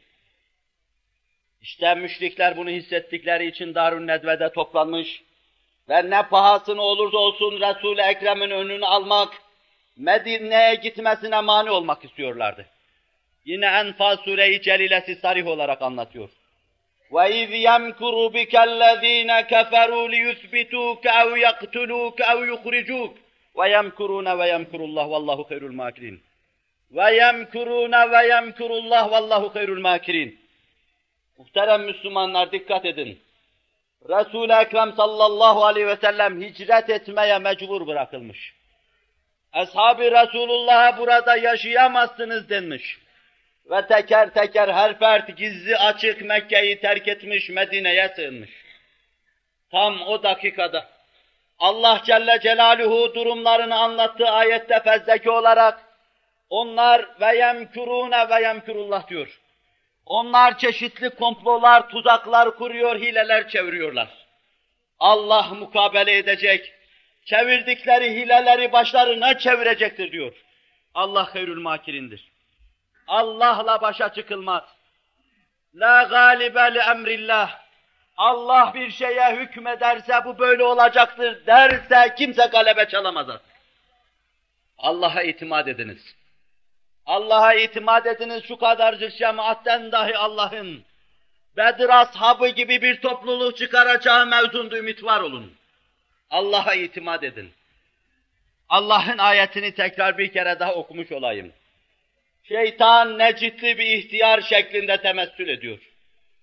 İşte müşrikler bunu hissettikleri için Darun Nedve'de toplanmış ve ne pahasına olursa olsun Resul-i Ekrem'in önünü almak, Medine'ye gitmesine mani olmak istiyorlardı. Yine Enfal Sure-i Celilesi sarih olarak anlatıyor. وَاِذْ يَمْكُرُ بِكَ الَّذ۪ينَ كَفَرُوا لِيُثْبِتُوكَ اَوْ يَقْتُلُوكَ اَوْ يُخْرِجُوكَ وَيَمْكُرُونَ وَيَمْكُرُ اللّٰهُ وَاللّٰهُ خَيْرُ الْمَاكِرِينَ وَيَمْكُرُونَ وَيَمْكُرُ اللّٰهُ وَاللّٰهُ خَيْرُ الْمَاكِرِينَ Muhterem Müslümanlar dikkat edin. Resul-i Ekrem sallallahu aleyhi ve sellem hicret etmeye mecbur bırakılmış. Ashab-ı Resulullah'a burada yaşayamazsınız denmiş. Ve teker teker her fert gizli açık Mekke'yi terk etmiş, Medine'ye sığınmış. Tam o dakikada Allah Celle Celaluhu durumlarını anlattığı ayette fezdeki olarak onlar ve yemkurune ve yemkurullah diyor. Onlar çeşitli komplolar, tuzaklar kuruyor, hileler çeviriyorlar. Allah mukabele edecek, çevirdikleri hileleri başlarına çevirecektir diyor. Allah hayrül makirindir. Allah'la başa çıkılmaz. La galibe li emrillah. Allah bir şeye hükmederse bu böyle olacaktır derse kimse galebe çalamaz artık. Allah'a itimat ediniz. Allah'a itimat ediniz, şu kadarcık cemaatten dahi Allah'ın Bedir ashabı gibi bir topluluk çıkaracağı mevzunda ümit var olun. Allah'a itimat edin. Allah'ın ayetini tekrar bir kere daha okumuş olayım. Şeytan necitli bir ihtiyar şeklinde temessül ediyor.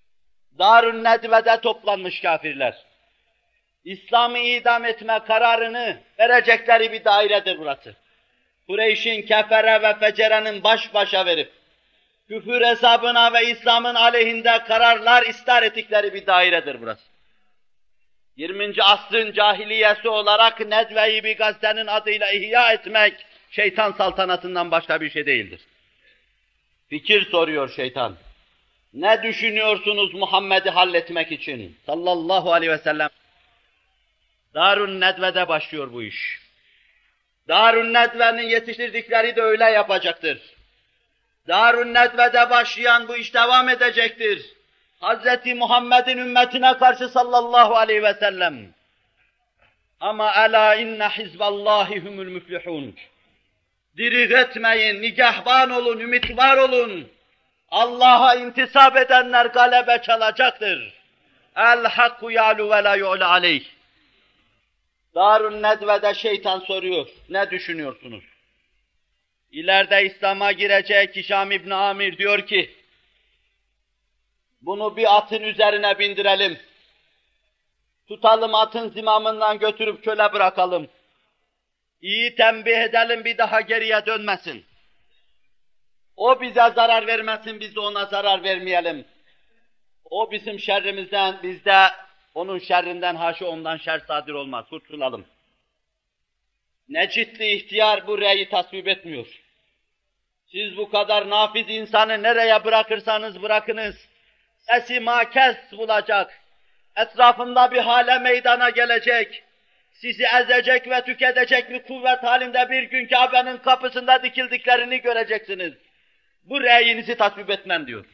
Darun Nedve'de toplanmış kafirler. İslam'ı idam etme kararını verecekleri bir dairedir burası. Kureyş'in kefere ve fecerenin baş başa verip, küfür hesabına ve İslam'ın aleyhinde kararlar istar ettikleri bir dairedir burası. 20. asrın cahiliyesi olarak Nedve'yi bir gazetenin adıyla ihya etmek, şeytan saltanatından başka bir şey değildir. Fikir soruyor şeytan. Ne düşünüyorsunuz Muhammed'i halletmek için? Sallallahu aleyhi ve sellem. Darun Nedve'de başlıyor bu iş. Darun Nedve'nin yetiştirdikleri de öyle yapacaktır. Darun Nedve'de başlayan bu iş devam edecektir. Hz. Muhammed'in ümmetine karşı sallallahu aleyhi ve sellem. Ama ela inne hizballahi humul müflihun. Diri etmeyin, nigahban olun, ümit var olun. Allah'a intisap edenler galebe çalacaktır. El hakku yalu ve la yu'la aleyh. Darun Nedve'de şeytan soruyor, ne düşünüyorsunuz? İleride İslam'a girecek Hişam İbni Amir diyor ki, bunu bir atın üzerine bindirelim. Tutalım atın zimamından götürüp köle bırakalım. İyi tembih edelim bir daha geriye dönmesin. O bize zarar vermesin, biz de ona zarar vermeyelim. O bizim şerrimizden, biz de onun şerrinden, haşa ondan şer sadir olmaz, kurtulalım. Necitli ihtiyar bu reyi tasvip etmiyor. Siz bu kadar nafiz insanı nereye bırakırsanız bırakınız, sesi makes bulacak, etrafında bir hale meydana gelecek, sizi ezecek ve tüketecek bir kuvvet halinde bir gün Kabe'nin kapısında dikildiklerini göreceksiniz. Bu reyinizi tasvip etmem diyor.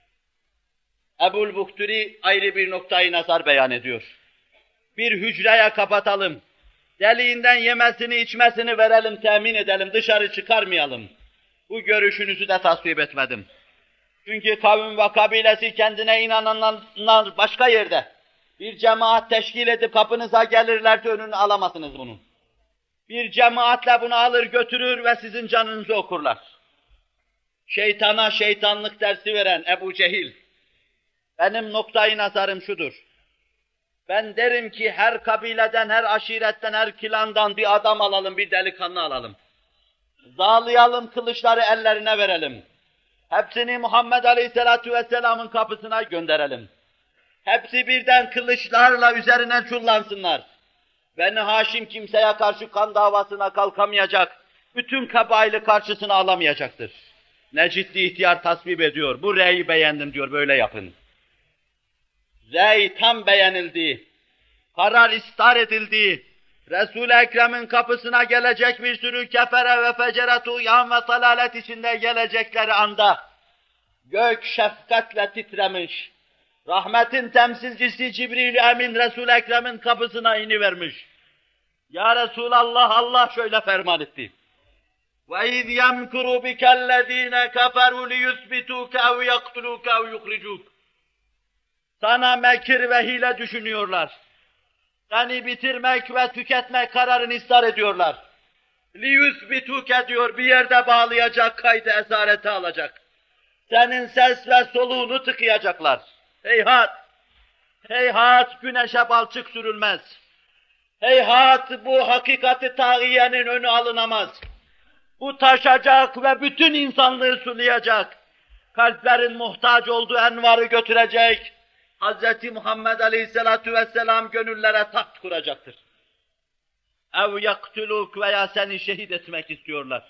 Ebul Buhturi ayrı bir noktayı nazar beyan ediyor. Bir hücreye kapatalım, deliğinden yemesini içmesini verelim, temin edelim, dışarı çıkarmayalım. Bu görüşünüzü de tasvip etmedim. Çünkü kavim ve kabilesi kendine inananlar başka yerde bir cemaat teşkil edip kapınıza gelirlerse önünü alamazsınız bunun. Bir cemaatle bunu alır götürür ve sizin canınızı okurlar. Şeytana şeytanlık dersi veren Ebu Cehil, benim noktayı nazarım şudur. Ben derim ki her kabileden, her aşiretten, her klandan bir adam alalım, bir delikanlı alalım. Zağlayalım, kılıçları ellerine verelim. Hepsini Muhammed Aleyhisselatü Vesselam'ın kapısına gönderelim. Hepsi birden kılıçlarla üzerine çullansınlar. Beni Haşim kimseye karşı kan davasına kalkamayacak, bütün kabaili karşısına alamayacaktır. Necitli ihtiyar tasvip ediyor, bu reyi beğendim diyor, böyle yapın. Rey tam beğenildi, karar istar edildi. Resul-i Ekrem'in kapısına gelecek bir sürü kefere ve fecere tuğyan ve salalet içinde gelecekleri anda gök şefkatle titremiş. Rahmetin temsilcisi Cibril-i Emin Resul-i Ekrem'in kapısına inivermiş. Ya Resulallah, Allah şöyle ferman etti. وَاِذْ يَمْكُرُ بِكَ الَّذ۪ينَ كَفَرُوا لِيُثْبِتُوكَ اَوْ يَقْتُلُوكَ اَوْ يُخْرِجُوكَ. Sana mekir ve hile düşünüyorlar. Seni bitirmek ve tüketmek kararını istar ediyorlar. لِيُثْبِتُوكَ diyor, bir yerde bağlayacak, kaydı esarete alacak. Senin ses ve soluğunu tıkayacaklar. Heyhat! Heyhat güneşe balçık sürülmez. Heyhat bu hakikati tağiyenin önü alınamaz. Bu taşacak ve bütün insanlığı sulayacak. Kalplerin muhtaç olduğu envarı götürecek. Hz. Muhammed Aleyhisselatü Vesselam gönüllere taht kuracaktır. Ev yaktuluk veya seni şehit etmek istiyorlar.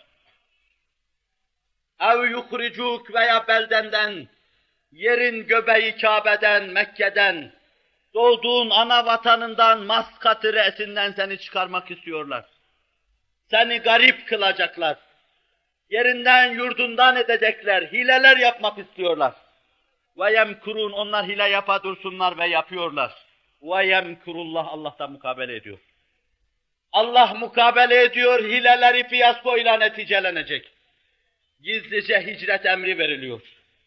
Ev yuhricuk veya beldenden, yerin göbeği Kabe'den, Mekke'den, doğduğun ana vatanından, Maskat-ı Re'sinden seni çıkarmak istiyorlar. Seni garip kılacaklar. Yerinden, yurdundan edecekler, hileler yapmak istiyorlar. وَيَمْكُرُونَ onlar hile yapa dursunlar ve yapıyorlar. وَيَمْكُرُullah Allah da mukabele ediyor. Allah mukabele ediyor, hileleri fiyaskoyla neticelenecek. Gizlice hicret emri veriliyor.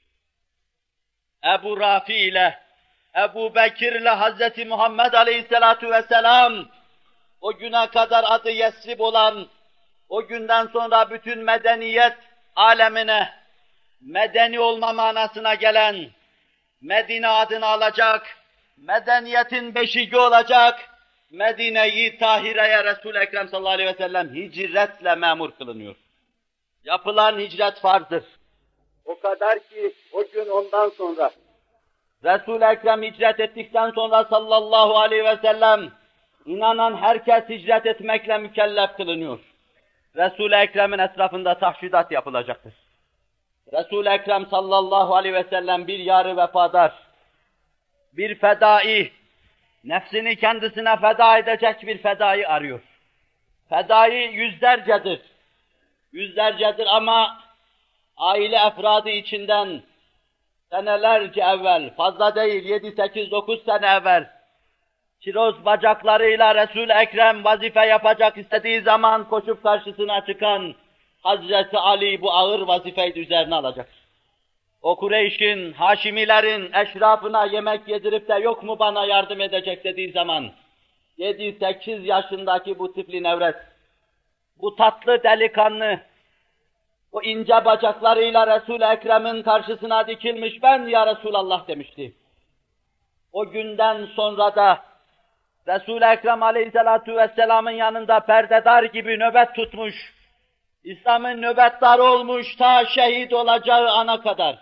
Ebu Rafi ile, Ebu Bekir ile Hz. Muhammed Aleyhisselatü Vesselam, o güne kadar adı Yesrib olan, o günden sonra bütün medeniyet alemine, medeni olma manasına gelen, Medine adını alacak, medeniyetin beşiği olacak, Medine-i Tahire'ye Resul-i Ekrem sallallahu aleyhi ve sellem hicretle memur kılınıyor. Yapılan hicret farzdır. O kadar ki o gün ondan sonra Resul-i Ekrem hicret ettikten sonra sallallahu aleyhi ve sellem inanan herkes hicret etmekle mükellef kılınıyor. Resul-i Ekrem'in etrafında tahşidat yapılacaktır. Resul-i Ekrem sallallahu aleyhi ve sellem bir yarı vefadar, bir fedai, nefsini kendisine feda edecek bir fedai arıyor. Fedai yüzlercedir. Yüzlercedir ama aile efradı içinden senelerce evvel, fazla değil 7, 8, 9 sene evvel kiroz bacaklarıyla Resul-i Ekrem vazife yapacak istediği zaman koşup karşısına çıkan Hazreti Ali bu ağır vazifeyi üzerine alacak. O Kureyş'in, Haşimilerin eşrafına yemek yedirip de yok mu bana yardım edecek dediği zaman 7-8 yaşındaki bu tifli nevret, bu tatlı delikanlı, o ince bacaklarıyla Resul-i Ekrem'in karşısına dikilmiş, ben ya Resulallah demişti. O günden sonra da Resul-i Ekrem aleyhissalatu vesselamın yanında perdedar gibi nöbet tutmuş, İslam'ın nöbetdarı olmuş ta şehit olacağı ana kadar.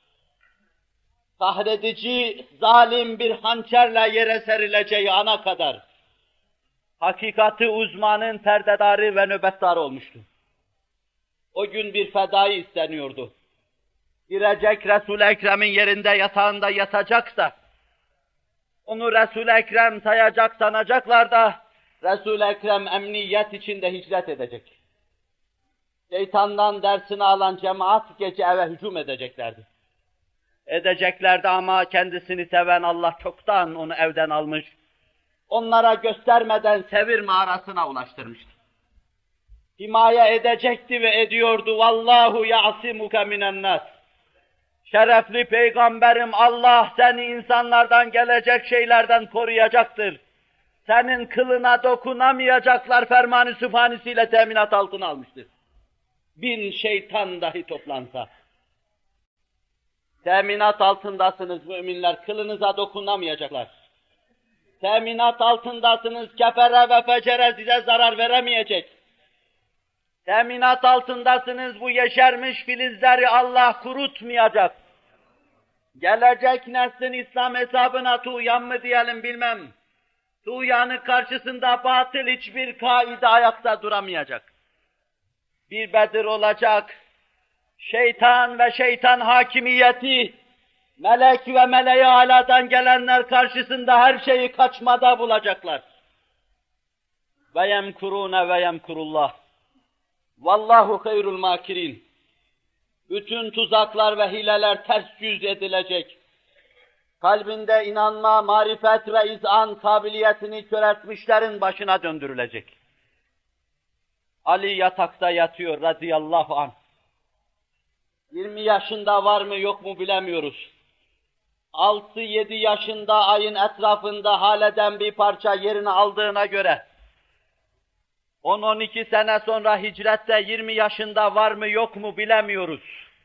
Kahredici, zalim bir hançerle yere serileceği ana kadar. Hakikati uzmanın perdedarı ve nöbetdarı olmuştu. O gün bir fedai isteniyordu. Girecek Resul-i Ekrem'in yerinde yatağında yatacaksa, onu Resul-i Ekrem sayacak sanacaklar da, Resul-i Ekrem emniyet içinde hicret edecek. Şeytandan dersini alan cemaat gece eve hücum edeceklerdi. Edeceklerdi ama kendisini seven Allah çoktan onu evden almış, onlara göstermeden Sevir mağarasına ulaştırmıştı. Himaye edecekti ve ediyordu. Vallahu ya'simuke minen nas. Şerefli peygamberim, Allah seni insanlardan gelecek şeylerden koruyacaktır. Senin kılına dokunamayacaklar fermanı sübhanesiyle teminat altına almıştır. 1000 şeytan dahi toplansa. Teminat altındasınız müminler, kılınıza dokunamayacaklar. Teminat altındasınız, kefere ve fecere size zarar veremeyecek. Teminat altındasınız, bu yeşermiş filizleri Allah kurutmayacak. Gelecek neslin İslam hesabına tuğyan mı diyelim bilmem. Tuğyanı karşısında batıl hiçbir kaide ayakta duramayacak. Bir Bedir olacak, şeytan ve şeytan hakimiyeti, melek ve meleği aladan gelenler karşısında her şeyi kaçmada bulacaklar. Ve yemkurune ve yemkurullah. Vallahu hayrul makirin. Bütün tuzaklar ve hileler ters yüz edilecek. Kalbinde inanma, marifet ve izan kabiliyetini köreltmişlerin başına döndürülecek. Ali yatakta yatıyor radıyallahu anh. 20 yaşında var mı yok mu bilemiyoruz. 6-7 yaşında ayın etrafında haleden bir parça yerini aldığına göre 10-12 sene sonra hicrette 20 yaşında var mı yok mu bilemiyoruz.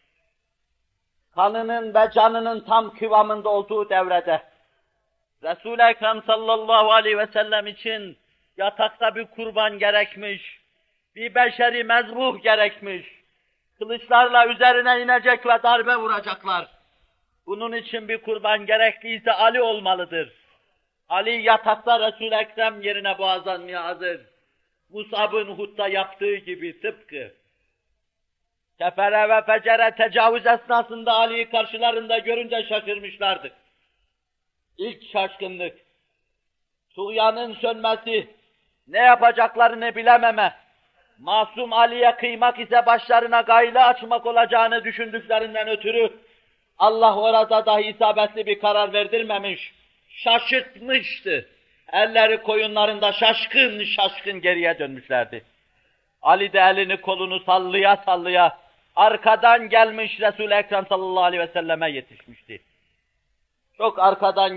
Kanının ve canının tam kıvamında olduğu devrede Resul-i Ekrem sallallahu aleyhi ve sellem için yatakta bir kurban gerekmiş, bir beşeri mezbuh gerekmiş. Kılıçlarla üzerine inecek ve darbe vuracaklar. Bunun için bir kurban gerekliyse Ali olmalıdır. Ali yatakta Resul-i Ekrem yerine boğazlanmaya hazır. Mus'ab'ın Uhud'da yaptığı gibi tıpkı. Kefere ve fecere tecavüz esnasında Ali'yi karşılarında görünce şaşırmışlardı. İlk şaşkınlık, tuğyanın sönmesi, ne yapacaklarını bilememe, masum Ali'ye kıymak ise başlarına gayle açmak olacağını düşündüklerinden ötürü Allah orada dahi isabetli bir karar verdirmemiş, şaşırtmıştı. Elleri koyunlarında şaşkın şaşkın geriye dönmüşlerdi. Ali de elini kolunu sallaya sallaya arkadan gelmiş Resul-i Ekrem sallallahu aleyhi ve selleme yetişmişti. Çok arkadan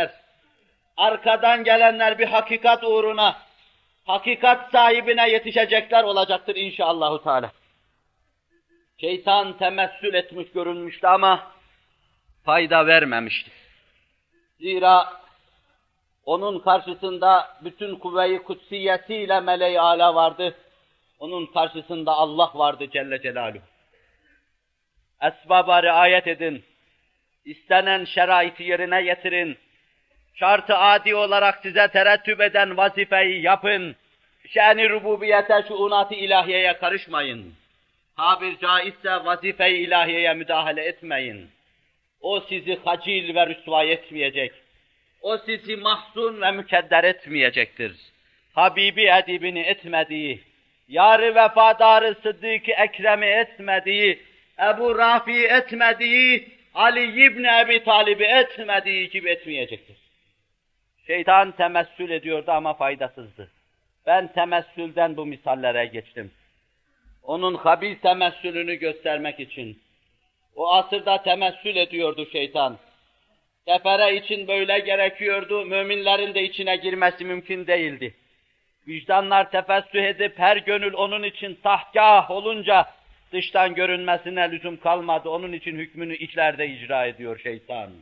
gelenler bir hakikat uğruna, hakikat sahibine yetişecekler olacaktır inşallahü teala. Şeytan temessül etmiş görünmüştü ama fayda vermemiştir. Zira onun karşısında bütün kuvve-i kutsiyetiyle meleği âlâ vardı. Onun karşısında Allah vardı Celle Celaluhu. Esbaba riayet edin. İstenen şeraiti yerine getirin. Şart-ı adi olarak size terettüp eden vazifeyi yapın. Şen-i rububiyete, şuunat-ı ilahiyeye karışmayın. Tabir caizse vazife-i ilahiyeye müdahale etmeyin. O sizi hacil ve rüsvay etmeyecek. O sizi mahzun ve mükedder etmeyecektir. Habibi edibini etmediği, yar-ı vefadarı Sıddık-ı Ekrem'i etmediği, Ebu Rafi etmediği, Ali İbni Ebi Talib'i etmediği gibi etmeyecektir. Şeytan temessül ediyordu ama faydasızdı. Ben temessülden bu misallere geçtim. Onun habil temessülünü göstermek için. O asırda temessül ediyordu şeytan. Sefere için böyle gerekiyordu, müminlerin de içine girmesi mümkün değildi. Vicdanlar tefessüh edip her gönül onun için tahkâh olunca dıştan görünmesine lüzum kalmadı. Onun için hükmünü içlerde icra ediyor şeytan.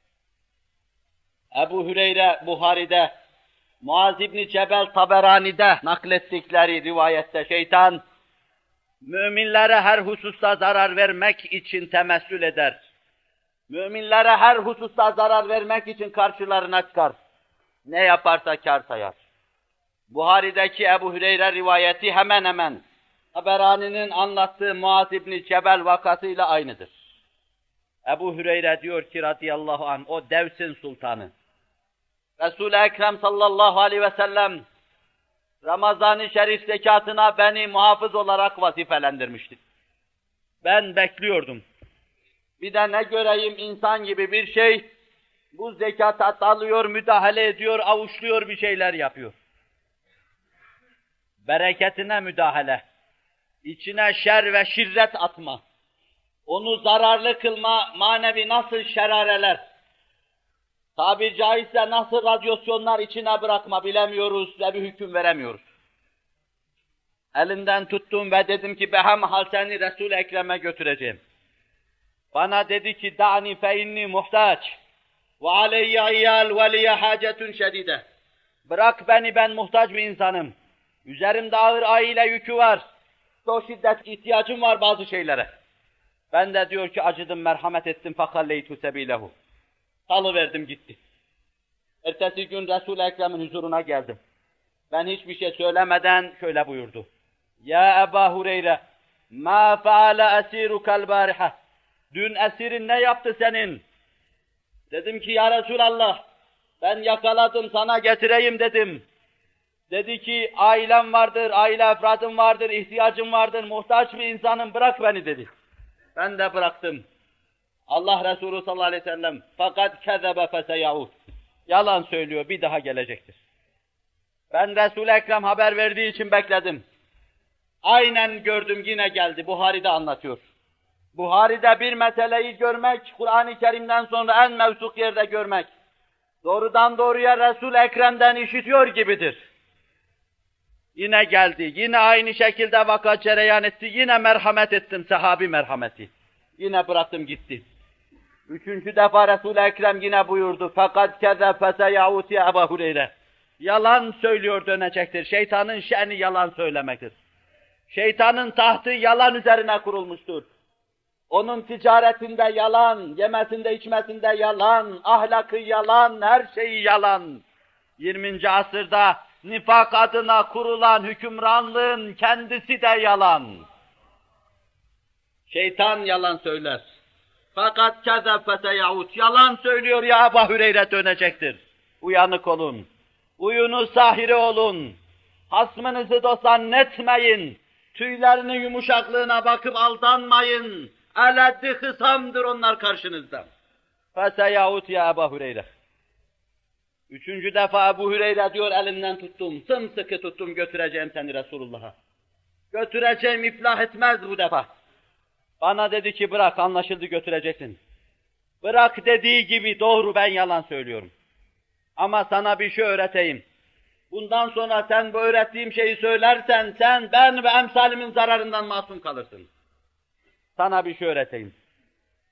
Ebu Hüreyre Buhari'de, Muaz İbni Cebel Taberani'de naklettikleri rivayette şeytan, müminlere her hususta zarar vermek için temessül eder. Müminlere her hususta zarar vermek için karşılarına çıkar. Ne yaparsa kâr sayar. Buhari'deki Ebu Hüreyre rivayeti hemen hemen Taberani'nin anlattığı Muaz İbni Cebel vakasıyla aynıdır. Ebu Hüreyre diyor ki radıyallahu anh, o Devs'in sultanı. Resul-i Ekrem sallallahu aleyhi ve sellem Ramazan-ı Şerif zekatına beni muhafız olarak vazifelendirmişti. Ben bekliyordum. Bir de ne göreyim insan gibi bir şey, bu zekata dalıyor, müdahale ediyor, avuçluyor, bir şeyler yapıyor. Bereketine müdahale, içine şer ve şirret atma, onu zararlı kılma, manevi nasıl şerareler, tabiri caizse nasıl radyasyonlar içine bırakma bilemiyoruz ve bir hüküm veremiyoruz. Elinden tuttum ve dedim ki behemhal seni Resul-i Ekrem'e götüreceğim. Bana dedi ki da'ni fe inni muhtaç ve aleyye iyal ve liye hacetun şedide. Bırak beni, ben muhtaç bir insanım. Üzerimde ağır aile yükü var. Çok şiddet ihtiyacım var bazı şeylere. Ben de diyor ki acıdım, merhamet ettim fakalleytu sebilehu. Salıverdim gitti. Ertesi gün Resul-i Ekrem'in huzuruna geldim. Ben hiçbir şey söylemeden şöyle buyurdu. Ya Ebu Hureyre, ma faale esirukal bariha. Dün esirin ne yaptı senin? Dedim ki ya Resulallah, ben yakaladım sana getireyim dedim. Dedi ki ailem vardır, aile efradım vardır, ihtiyacım vardır, muhtaç bir insanım, bırak beni dedi. Ben de bıraktım. Allah Resulü sallallahu aleyhi ve sellem fakat kezebe feseyaud. Yalan söylüyor, bir daha gelecektir. Ben Resul-i Ekrem haber verdiği için bekledim. Aynen gördüm, yine geldi. Buhari'de anlatıyor. Buhari'de bir meseleyi görmek, Kur'an-ı Kerim'den sonra en mevsuk yerde görmek, doğrudan doğruya Resul-i Ekrem'den işitiyor gibidir. Yine geldi, yine aynı şekilde vaka cereyan etti, yine merhamet ettim, sahabi merhameti. Yine bıraktım gitti. Üçüncü defa Resul-i Ekrem yine buyurdu. Fakat keze feseyahut ya Ebu Hureyre. Yalan söylüyor, dönecektir. Şeytanın şeni yalan söylemektir. Şeytanın tahtı yalan üzerine kurulmuştur. Onun ticaretinde yalan, yemesinde içmesinde yalan, ahlakı yalan, her şeyi yalan. 20. asırda nifak adına kurulan hükümranlığın kendisi de yalan. Şeytan yalan söyler. Fakat kezeb feseyahut. Yalan söylüyor ya Ebu Hüreyre, dönecektir. Uyanık olun. Uyunu sahiri olun. Hasmınızı da zannetmeyin. Tüylerinin yumuşaklığına bakıp aldanmayın. Eleddi hısamdır onlar karşınızda. Feseyahut ya Ebu Hüreyre. Üçüncü defa Ebu Hüreyre diyor, elinden tuttum, sımsıkı tuttum, götüreceğim seni Resulullah'a. Götüreceğim, iflah etmez bu defa. Bana dedi ki bırak, anlaşıldı, götüreceksin. Bırak dediği gibi doğru, ben yalan söylüyorum. Ama sana bir şey öğreteyim. Bundan sonra sen bu öğrettiğim şeyi söylersen sen, ben ve emsalimin zararından masum kalırsın. Sana bir şey öğreteyim.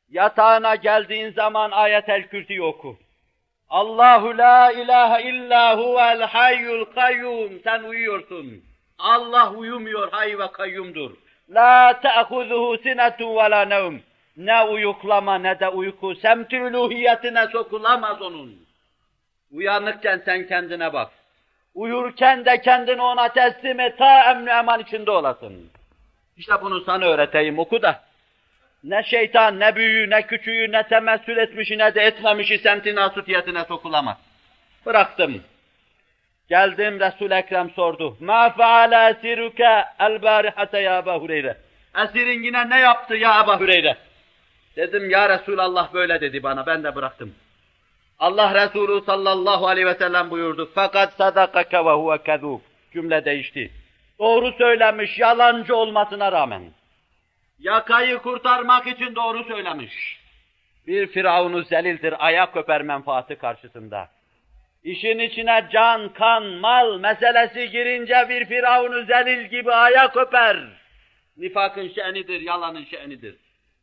Yatağına geldiğin zaman Ayet-el Kürsi oku. Allahu la ilahe illa huvel hayyul kayyum. Sen uyuyorsun. Allah uyumuyor, hay ve kayyumdur. La te'huzuhu sinetun ve la nevm. Ne uyuklama ne de uyku, semtü uluhiyetine sokulamaz onun. Uyanıkken sen kendine bak. Uyurken de kendini ona teslim et, ta emn-i eman içinde olasın. İşte bunu sana öğreteyim, oku da. Ne şeytan, ne büyüğü, ne küçüğü, ne temessül etmişi, ne de etmemişi semtin asutiyetine sokulamaz. Bıraktım. Geldim, Resul-i Ekrem sordu. مَا فَعَلَ اَسِرُكَ الْبَارِحَةَ ya Ebu Hüreyre. Esirin yine ne yaptı ya Ebu Hüreyre? Dedim, ya Resulallah böyle dedi bana, ben de bıraktım. Allah Resulü sallallahu aleyhi ve sellem buyurdu. Fakat sadakake ve huve kezûb. Cümle değişti. Doğru söylemiş, yalancı olmasına rağmen. Yakayı kurtarmak için doğru söylemiş. Bir Firavun-u zelildir, ayak öper menfaati karşısında. İşin içine can, kan, mal meselesi girince bir Firavun-u zelil gibi ayak öper. Nifakın şe'nidir, yalanın şe'nidir.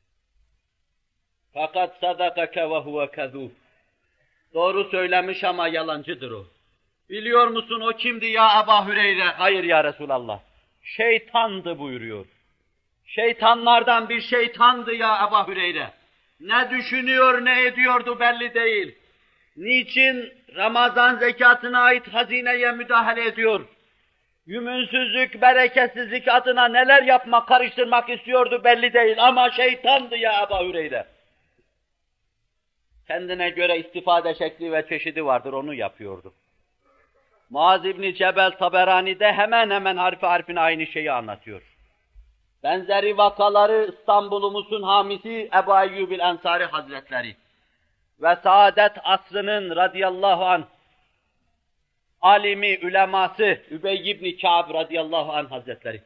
Fakat sadakake ve huve kezûb. Doğru söylemiş ama yalancıdır o. Biliyor musun o kimdi ya Ebu Hüreyre? Hayır ya Resulallah. Şeytandı buyuruyor. Şeytanlardan bir şeytandı ya Ebu Hüreyre. Ne düşünüyor, ne ediyordu belli değil. Niçin Ramazan zekatına ait hazineye müdahale ediyor? Yümünsüzlük, bereketsizlik adına neler yapmak, karıştırmak istiyordu belli değil. Ama şeytandı ya Ebu Hüreyre. Kendine göre istifade şekli ve çeşidi vardır, onu yapıyordu. Muaz İbni Cebel Taberani'de hemen hemen harfi harfine aynı şeyi anlatıyor. Benzeri vakaları İstanbul'umuzun hamisi Ebu Eyyubil Ensari Hazretleri ve saadet asrının radıyallahu anh alimi, üleması Übey ibn Kâb radıyallahu anh Hazretleri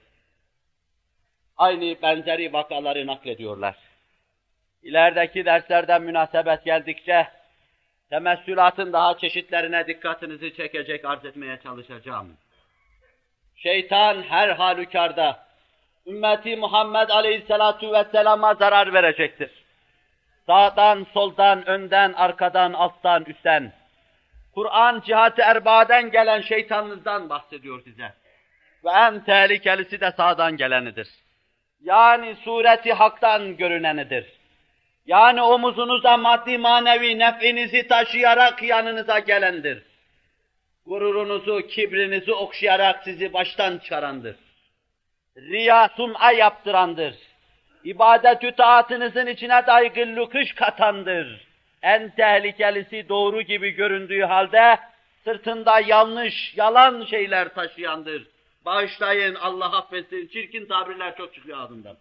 aynı benzeri vakaları naklediyorlar. İlerideki derslerden münasebet geldikçe temessülatın daha çeşitlerine dikkatinizi çekecek, arz etmeye çalışacağım. Şeytan her halükarda ümmeti Muhammed Aleyhisselatu Vesselam'a zarar verecektir. Sağdan, soldan, önden, arkadan, alttan, üstten. Kur'an cihat-ı erba'den gelen şeytanınızdan bahsediyor size. Ve en tehlikelisi de sağdan gelenidir. Yani sureti haktan görünenidir. Yani omuzunuza maddi manevi nef'inizi taşıyarak yanınıza gelendir. Gururunuzu, kibrinizi okşayarak sizi baştan çıkarandır. Riya sum'a yaptırandır. İbadet-ü taatınızın içine dahi gıllu kış katandır. En tehlikelisi doğru gibi göründüğü halde sırtında yanlış, yalan şeyler taşıyandır. Bağışlayın, Allah affetsin, çirkin tabirler çok çıkıyor ağzından.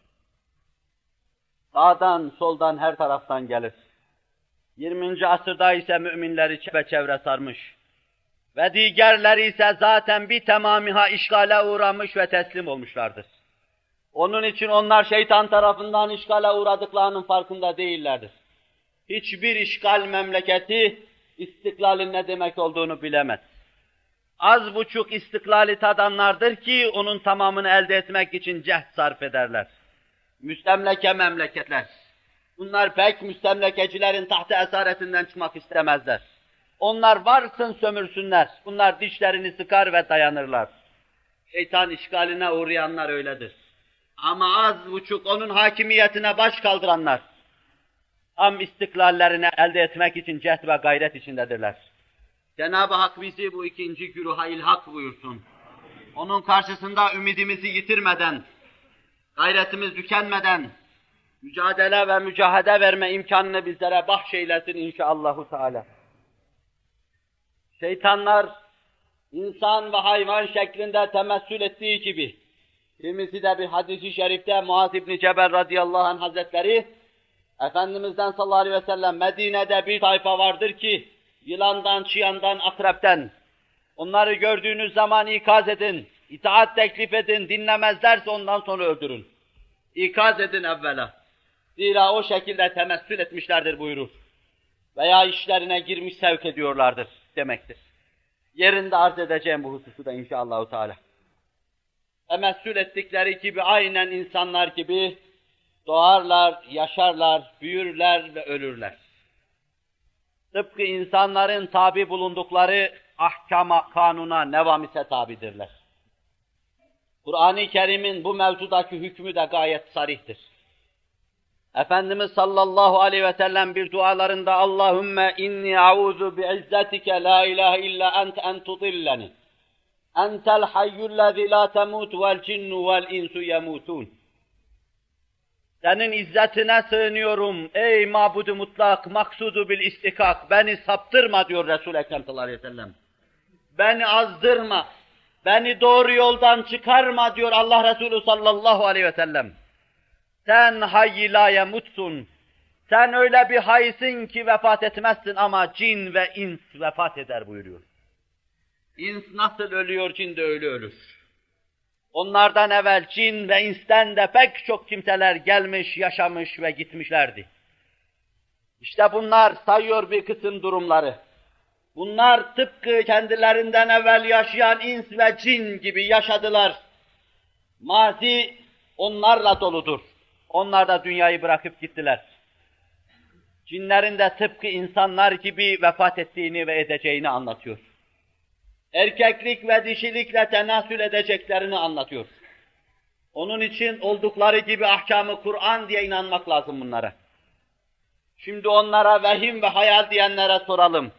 Sağdan, soldan, her taraftan gelir. 20. asırda ise müminleri çepeçevre sarmış. Ve diğerleri ise zaten bir tamamiha işgale uğramış ve teslim olmuşlardır. Onun için onlar şeytan tarafından işgale uğradıklarının farkında değillerdir. Hiçbir işgal memleketi istiklalin ne demek olduğunu bilemez. Az buçuk istiklali tadanlardır ki onun tamamını elde etmek için cehd sarf ederler. Müstemleke memleketler. Bunlar pek müstemlekecilerin tahtı esaretinden çıkmak istemezler. Onlar varsın sömürsünler. Bunlar dişlerini sıkar ve dayanırlar. Şeytan işgaline uğrayanlar öyledir. Ama az buçuk onun hakimiyetine baş kaldıranlar, tam istiklallerini elde etmek için cehd ve gayret içindedirler. Cenab-ı Hak bizi bu ikinci güruha ilhak buyursun. Onun karşısında ümidimizi yitirmeden, gayretimiz tükenmeden, mücadele ve mücahede verme imkanını bizlere bahşeylesin inşallahü teala. Şeytanlar, insan ve hayvan şeklinde temessül ettiği gibi, kimisi de bir hadis-i şerifte Muaz İbni Cebel radıyallahu anh hazretleri, Efendimiz'den sallallahu aleyhi ve sellem Medine'de bir tayfa vardır ki, yılandan, çıyandan, akrepten, onları gördüğünüz zaman ikaz edin, itaat teklif edin, dinlemezlerse ondan sonra öldürün. İkaz edin evvela. Zira o şekilde temessül etmişlerdir buyurur. Veya işlerine girmiş sevk ediyorlardır demektir. Yerinde arz edeceğim bu hususu da inşallahü teala. Temessül ettikleri gibi aynen insanlar gibi doğarlar, yaşarlar, büyürler ve ölürler. Tıpkı insanların tabi bulundukları ahkama, kanuna, nevamise tabidirler. Kur'an-ı Kerim'in bu mevzudaki hükmü de gayet sarihtir. Efendimiz sallallahu aleyhi ve sellem bir dualarında Allahümme inni a'udhu bi'izzetike la ilahe illa ente en tudilleni. Entel hayyullezî la temut vel cinnu vel insu yemutun. Senin izzetine sığınıyorum ey mabudu mutlak, maksudu bil istikak. Beni saptırma diyor Resul-i Ekrem sallallahu aleyhi ve sellem. Beni azdırma, beni doğru yoldan çıkarma diyor Allah Resulü sallallahu aleyhi ve sellem. Sen hayy la yemutsun. Sen öyle bir haysin ki vefat etmezsin ama cin ve ins vefat eder buyuruyor. İns nasıl ölüyor, cin de öyle ölür. Onlardan evvel cin ve insten de pek çok kimseler gelmiş, yaşamış ve gitmişlerdi. İşte bunlar sayıyor bir kısım durumları. Bunlar tıpkı kendilerinden evvel yaşayan ins ve cin gibi yaşadılar. Mazi onlarla doludur. Onlar da dünyayı bırakıp gittiler. Cinlerin de tıpkı insanlar gibi vefat ettiğini ve edeceğini anlatıyor. Erkeklik ve dişilikle tenasül edeceklerini anlatıyor. Onun için oldukları gibi ahkamı Kur'an diye inanmak lazım bunlara. Şimdi onlara vehim ve hayal diyenlere soralım.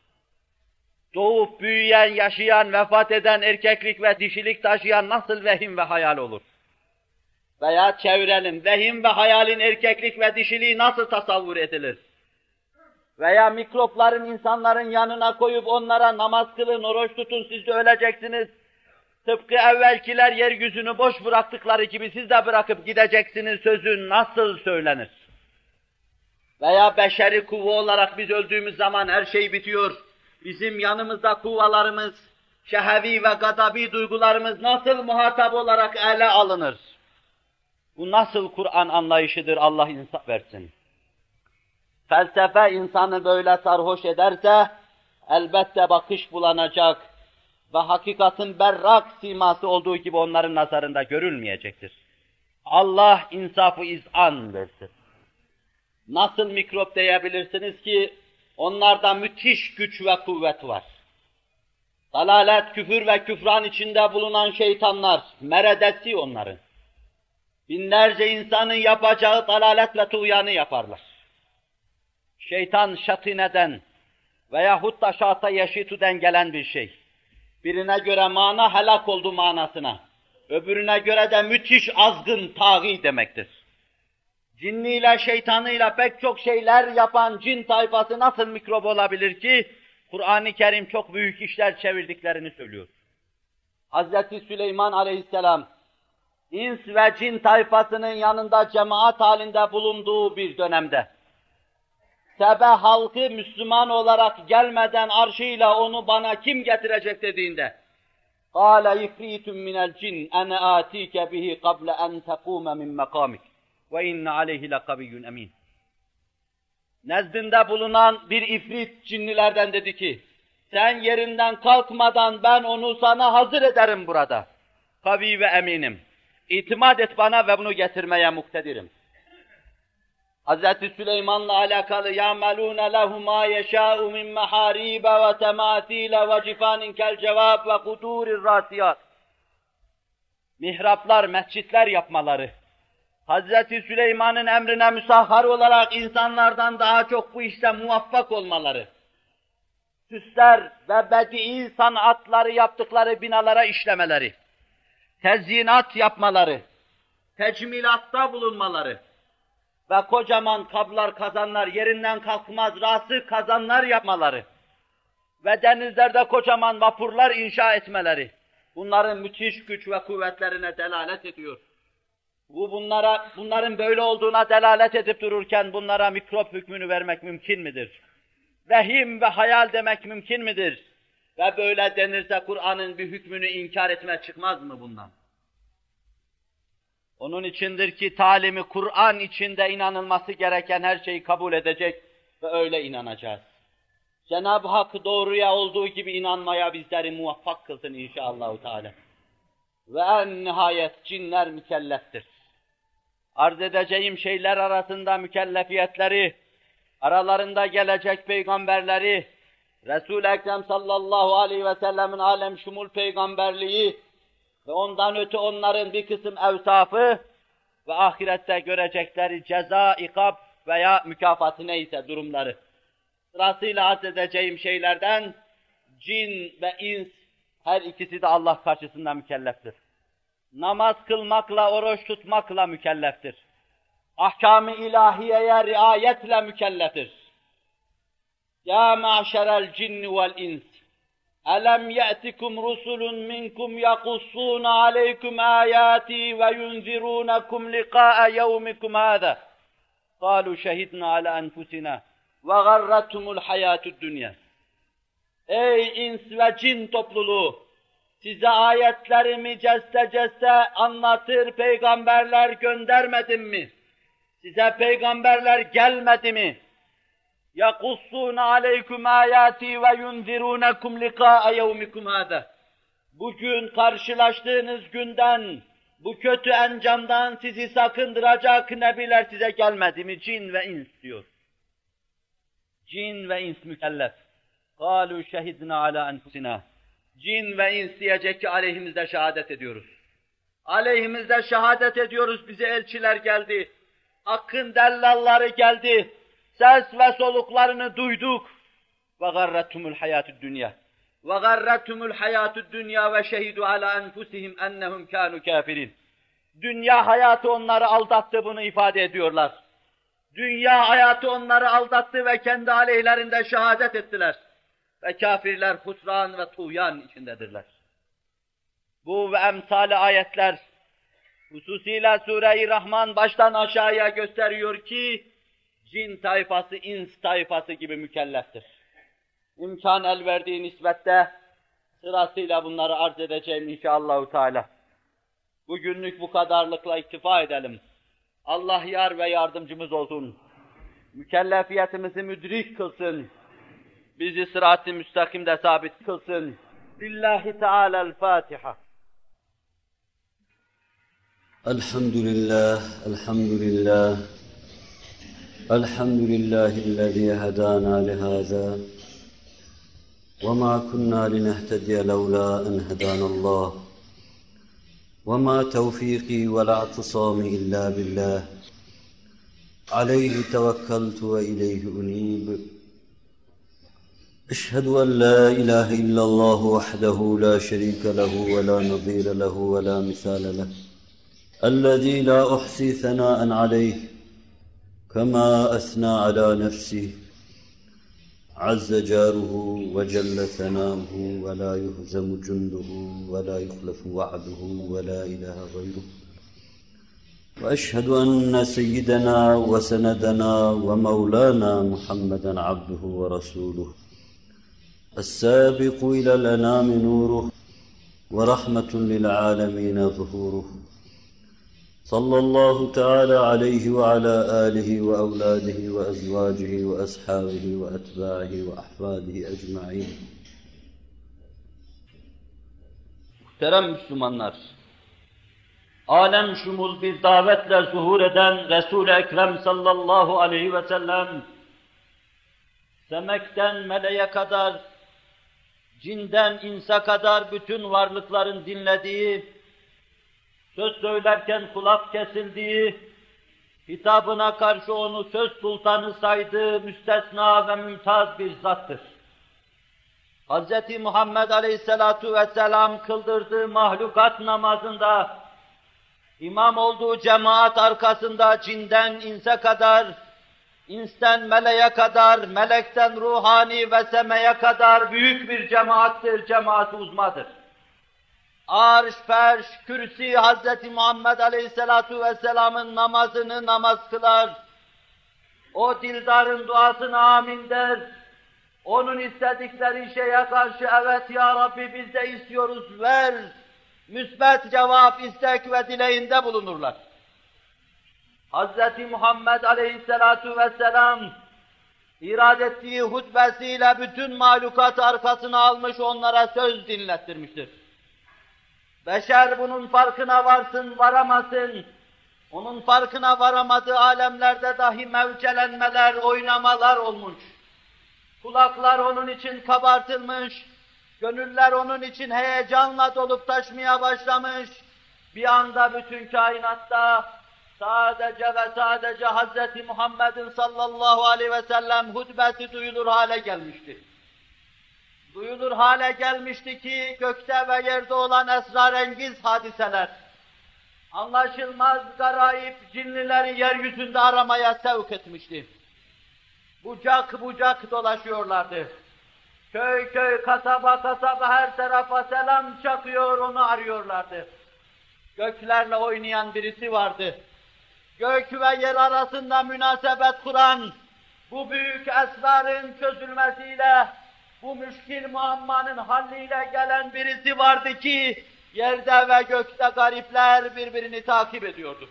Doğup, büyüyen, yaşayan, vefat eden, erkeklik ve dişilik taşıyan nasıl vehim ve hayal olur? Veya çevirelim, vehim ve hayalin erkeklik ve dişiliği nasıl tasavvur edilir? Veya mikropların insanların yanına koyup onlara namaz kılın, oruç tutun, siz de öleceksiniz. Tıpkı evvelkiler yeryüzünü boş bıraktıkları gibi siz de bırakıp gideceksiniz sözü nasıl söylenir? Veya beşeri kuvve olarak biz öldüğümüz zaman her şey bitiyor. Bizim yanımızda kuvvalarımız, şehevi ve gadabi duygularımız nasıl muhatap olarak ele alınır? Bu nasıl Kur'an anlayışıdır, Allah insaf versin. Felsefe insanı böyle sarhoş ederse, elbette bakış bulanacak ve hakikatin berrak siması olduğu gibi onların nazarında görülmeyecektir. Allah insafı izan versin. Nasıl mikrop diyebilirsiniz ki, onlarda müthiş güç ve kuvvet var. Dalalet, küfür ve küfran içinde bulunan şeytanlar, meredesi onların. Binlerce insanın yapacağı dalalet ve tuğyanı yaparlar. Şeytan şatineden veyahut da şata yeşitüden gelen bir şey. Birine göre mana helak oldu manasına, öbürüne göre de müthiş azgın, tağî demektir. Cinniyle, şeytanıyla pek çok şeyler yapan cin tayfası nasıl mikrop olabilir ki, Kur'an-ı Kerim çok büyük işler çevirdiklerini söylüyor. Hazreti Süleyman aleyhisselam, ins ve cin tayfasının yanında cemaat halinde bulunduğu bir dönemde, Sebe halkı Müslüman olarak gelmeden arşıyla onu bana kim getirecek dediğinde, قَالَ يِفْرِيتٌ مِنَ الْجِنِّ اَنَا آتِيكَ بِهِ قَبْلَ اَنْ تَقُومَ مِنْ مَقَامِكَ وَاِنَّ عَلَيْهِ لَقَبِيٌّ اَم۪ينَ. Nezdinde bulunan bir ifrit cinnilerden dedi ki, sen yerinden kalkmadan ben onu sana hazır ederim burada. Kavi ve eminim. İtimat et bana ve bunu getirmeye muktedirim. Hz. Süleyman'la alakalı يَعْمَلُونَ لَهُ مَا يَشَاءُ مِنْ مَحَارِيبَ وَتَمَاثِيلَ وَجِفَانٍ كَالْجَوَابِ وَقُدُورِ الرَّاسِيَاتِ. Mihraplar, mescitler yapmaları, Hz. Süleyman'ın emrine müsahhar olarak insanlardan daha çok bu işte muvaffak olmaları, süsler ve bedi'i sanatları yaptıkları binalara işlemeleri, tezyinat yapmaları, tecmilatta bulunmaları ve kocaman kablar, kazanlar, yerinden kalkmaz rası kazanlar yapmaları ve denizlerde kocaman vapurlar inşa etmeleri, bunların müthiş güç ve kuvvetlerine delalet ediyor. Bunların böyle olduğuna delalet edip dururken bunlara mikrop hükmünü vermek mümkün midir? Vehim ve hayal demek mümkün midir? Ve böyle denirse Kur'an'ın bir hükmünü inkar etme çıkmaz mı bundan? Onun içindir ki talimi Kur'an içinde inanılması gereken her şeyi kabul edecek ve öyle inanacağız. Cenab-ı Hak doğruya olduğu gibi inanmaya bizleri muvaffak kılsın inşallah Teala. Ve en nihayet cinler mükelleftir. arz edeceğim şeyler arasında mükellefiyetleri, aralarında gelecek peygamberleri, Resul-i Ekrem sallallahu aleyhi ve sellemin alem şumul peygamberliği ve ondan öte onların bir kısım evsafı ve ahirette görecekleri ceza, ikab veya mükafatı neyse durumları. Sırasıyla arz edeceğim şeylerden cin ve ins her ikisi de Allah karşısında mükelleftir. Namaz kılmakla, oruç tutmakla mükelleftir. Ahkam-ı ilahiyeye riayetle mükelleftir. Ya ma'şerel cinni vel ins, elem ye'tikum rusulun minkum yakussuna aleykum ayati ve yunzirunakum liqa'a yevmikum hâzâ. Kâlu şehidna ala enfusina ve garratumul hayâtud dünya. Ey ins ve cin topluluğu! Size ayetlerimi ceste ceste anlatır peygamberler göndermedim mi? Size peygamberler gelmedi mi? يَقُصُّونَ عَلَيْكُمْ آيَاتِي وَيُنْذِرُونَكُمْ لِقَاءَ يَوْمِكُمْ هَذَا. Bugün karşılaştığınız günden, bu kötü encamdan sizi sakındıracak nebiler size gelmedi mi? Cin ve ins diyor. Cin ve ins mükellef. قَالُوا شَهِدْنَا عَلَى أَنْفُسِنَا. Cin ve ins diyecek ki aleyhimizde şehadet ediyoruz. Aleyhimizde şehadet ediyoruz, bize elçiler geldi. Hakkın dellalları geldi. Ses ve soluklarını duyduk. وَغَرَّتْهُمُ الْحَيَاةُ الدُّنْيَا وَغَرَّتْهُمُ الْحَيَاةُ الدُّنْيَا وَشَهِدُوا عَلَى أَنْفُسِهِمْ أَنَّهُمْ كَانُوا كَافِرِينَ. Dünya hayatı onları aldattı, bunu ifade ediyorlar. Dünya hayatı onları aldattı ve kendi aleyhlerinde şehadet ettiler. Ve kafirler husran ve tuğyan içindedirler. Bu ve emsali ayetler, hususiyle Sure-i Rahman baştan aşağıya gösteriyor ki, cin tayfası, ins tayfası gibi mükelleftir. İmkan el verdiği nispette sırasıyla bunları arz edeceğim inşallahü teala. Bugünlük bu kadarlıkla iktifa edelim. Allah yar ve yardımcımız olsun. Mükellefiyetimizi müdrik kılsın. Bizi sırat-ı müstakimde sabit kılsın. Lillahi Teala'l-Fatiha. Elhamdülillah, elhamdülillah. Elhamdülillahi'llezî hedâna lihâzâ. وَمَا كُنَّا لِنَهْتَدِيَ لَوْلَا أَنْ هَدَانَا اللّٰهُ وَمَا تَوْفِيقِي وَلَا اعْتِصَامِي إِلَّا بِاللّٰهِ عَلَيْهِ تَوَكَّلْتُ وَإِلَيْهِ أُنِيبُ أشهد أن لا إله إلا الله وحده لا شريك له ولا نظير له ولا مثال له الذي لا أحصي ثناء عليه كما أثنى على نفسه عز جاره وجل ثناؤه ولا يهزم جنده ولا يخلف وعده ولا إله غيره وأشهد أن سيدنا وسندنا ومولانا محمدا عبده ورسوله السابق إلى الأنام نوره ورحمة للعالمين ظهوره صلى الله تعالى عليه وعلى آله وأولاده وأزواجه وأصحابه وأتباعه وأحفاده أجمعين. Muhterem Müslümanlar, alem şumul bir davetle zuhur eden Resul-i Ekrem sallallahu aleyhi ve sellem, semekten meleğe kadar, cinden insa kadar bütün varlıkların dinlediği, söz söylerken kulak kesildiği, hitabına karşı onu söz sultanı saydığı müstesna ve mümtaz bir zattır. Hz. Muhammed Aleyhisselatu Vesselam kıldırdığı mahlukat namazında, imam olduğu cemaat arkasında cinden inse kadar, insten meleğe kadar, melekten ruhani ve semeye kadar büyük bir cemaattir, cemaat-ı uzmadır. Arş, ferş, kürsi Hz. Muhammed Aleyhisselatu Vesselam'ın namazını namaz kılar. O dildarın duasına amin der. Onun istedikleri şeye karşı evet ya Rabbi biz de istiyoruz ver. Müsbet cevap, istek ve dileğinde bulunurlar. Hz. Muhammed Aleyhisselatu Vesselam irad ettiği hutbesiyle bütün mahlukat arkasına almış onlara söz dinlettirmiştir. Beşer bunun farkına varsın, varamasın. onun farkına varamadığı alemlerde dahi mevcelenmeler, oynamalar olmuş. Kulaklar onun için kabartılmış, gönüller onun için heyecanla dolup taşmaya başlamış. Bir anda bütün kainatta sadece ve sadece Hz. Muhammed'in sallallahu aleyhi ve sellem hutbesi duyulur hale gelmişti. Duyulur hale gelmişti ki gökte ve yerde olan esrarengiz hadiseler, anlaşılmaz garayip cinlileri yeryüzünde aramaya sevk etmişti. Bucak bucak dolaşıyorlardı. Köy köy, kasaba kasaba her tarafa selam çakıyor, onu arıyorlardı. Göklerle oynayan birisi vardı. Gök ve yer arasında münasebet kuran, bu büyük esrarın çözülmesiyle, bu müşkil muammanın halliyle gelen birisi vardı ki, yerde ve gökte garipler birbirini takip ediyordu.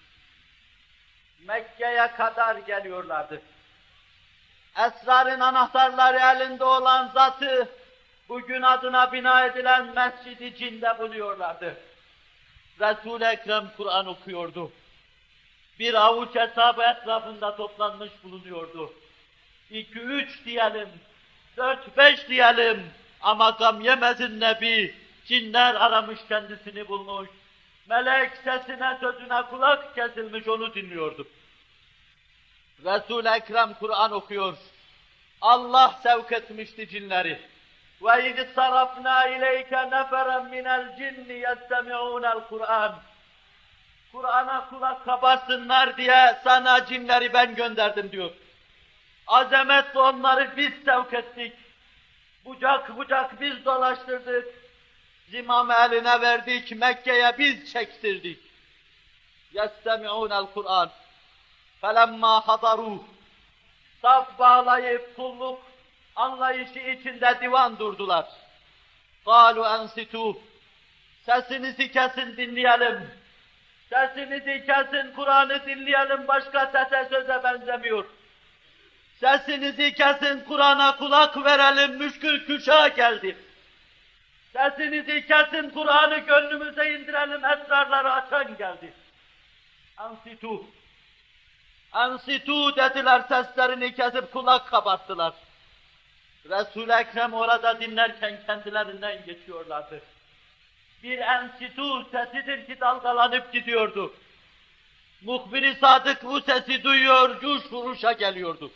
Mekke'ye kadar geliyorlardı. Esrarın anahtarları elinde olan zatı, bugün adına bina edilen Mescid-i Cin'de buluyorlardı. Resul-i Ekrem Kur'an okuyordu. Bir avuç hesabı etrafında toplanmış bulunuyordu. 2-3 diyelim, 4-5 diyelim ama gam yemesin Nebi, cinler aramış kendisini bulmuş. Melek sesine sözüne kulak kesilmiş, onu dinliyordu. Resul-i Ekrem Kur'an okuyor. Allah sevk etmişti cinleri. وَاِذْ صَرَفْنَا اِلَيْكَ نَفَرًا مِنَ الْجِنِّ يَسْتَمِعُونَ الْقُرْآنِ Kur'an'a kulak kabarsınlar diye sana cinleri ben gönderdim diyor. Azametle onları biz sevk ettik. Bucak bucak biz dolaştırdık. Zimamı eline verdik, Mekke'ye biz çektirdik. يَسْتَمِعُونَ الْقُرْآنِ فَلَمَّا حَضَرُوهُ Saf bağlayıp kulluk anlayışı içinde divan durdular. قَالُوا أَنْسِتُوا Sesinizi kesin dinleyelim. Sesinizi kesin, Kur'an'ı dinleyelim, başka sese söze benzemiyor. Sesinizi kesin, Kur'an'a kulak verelim, müşkül kuşağa geldi. Sesinizi kesin, Kur'an'ı gönlümüze indirelim, esrarları açan geldi. Ansitu. Ansitu dediler, seslerini kesip kulak kabarttılar. Resul-i Ekrem orada dinlerken kendilerinden geçiyorlardı. Bir ensitu sesidir ki dalgalanıp gidiyordu. Muhbir-i Sadık bu sesi duyuyor, cuş vuruşa geliyordu.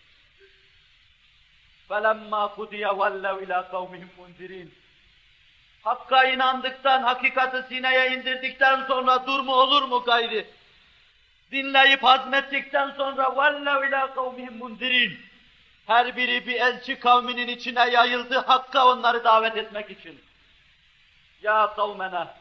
فَلَمَّا قُدِيَ وَلَّوْا اِلَى قَوْمِهِمْ مُنْذِرِينَ Hakka inandıktan, hakikati sineye indirdikten sonra dur mu olur mu gayri? Dinleyip hazmettikten sonra وَلَّوْا اِلَى قَوْمِهِمْ مُنْذِرِينَ Her biri bir elçi kavminin içine yayıldı, Hakk'a onları davet etmek için. Ya kavmena,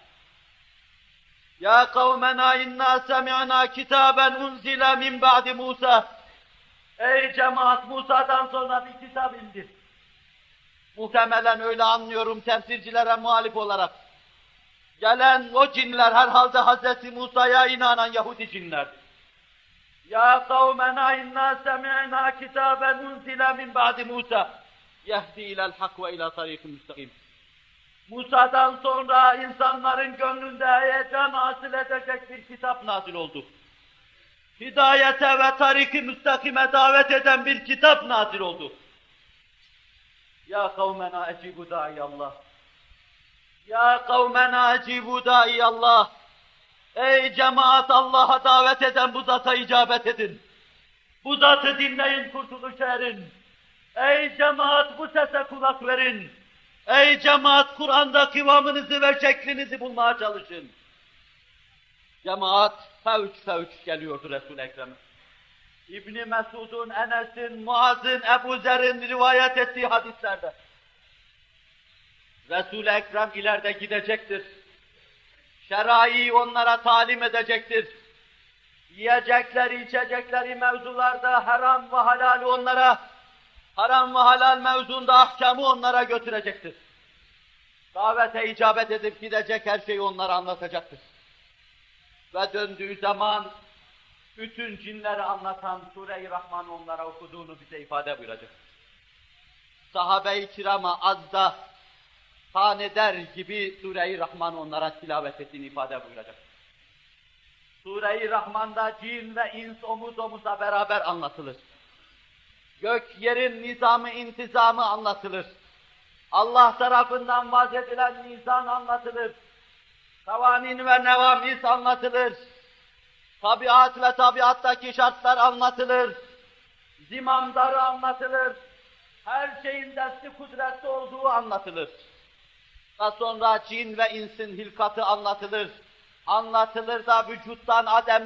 ya kavmena inna semi'na kitaben unzile min ba'di Musa. Ey cemaat, Musa'dan sonra bir kitap indi. Muhtemelen öyle anlıyorum temsilcilere muhalif olarak. Gelen o cinler herhalde Hz. Musa'ya inanan Yahudi cinler. Ya kavmena inna semi'na kitaben unzile min ba'di Musa. Yehdi ila'l hak ve ila tariqin müstakim. Musa'dan sonra insanların gönlünde heyecan hasıl edecek bir kitap nazil oldu. Hidayete ve tarik-i müstakime davet eden bir kitap nazil oldu. Ya kavmena ecibu da'iyallah. Ya kavmena ecibu da'iyallah. Ey cemaat, Allah'a davet eden bu zata icabet edin. Bu zatı dinleyin, kurtuluşa erin. Ey cemaat, bu sese kulak verin. Ey cemaat, Kur'an'da kıvamınızı ve şeklinizi bulmaya çalışın. Cemaat fevç fevç geliyordu Resul-i Ekrem'e. İbn-i Mesud'un, Enes'in, Muaz'ın, Ebu Zer'in rivayet ettiği hadislerde. Resul-i Ekrem ileride gidecektir. Şerai onlara talim edecektir. Yiyecekleri, içecekleri mevzularda haram ve halal onlara, haram ve halal mevzunda ahkamı onlara götürecektir. Davete icabet edip gidecek, her şeyi onlara anlatacaktır. Ve döndüğü zaman bütün cinleri anlatan Sure-i Rahman onlara okuduğunu bize ifade buyuracak. Sahabe-i kirama azda taneder gibi Sure-i Rahman onlara tilavet ettiğini ifade buyuracak. Sure-i Rahman'da cin ve ins omuz omuza beraber anlatılır. Gök yerin nizamı, intizamı anlatılır. Allah tarafından vaz edilen nizam anlatılır. Kavanin ve nevamiz anlatılır. Tabiat ve tabiattaki şartlar anlatılır. Zimamdarı anlatılır. Her şeyin desti kudretli olduğu anlatılır. Daha sonra cin ve insin hilkatı anlatılır. Anlatılır da vücuttan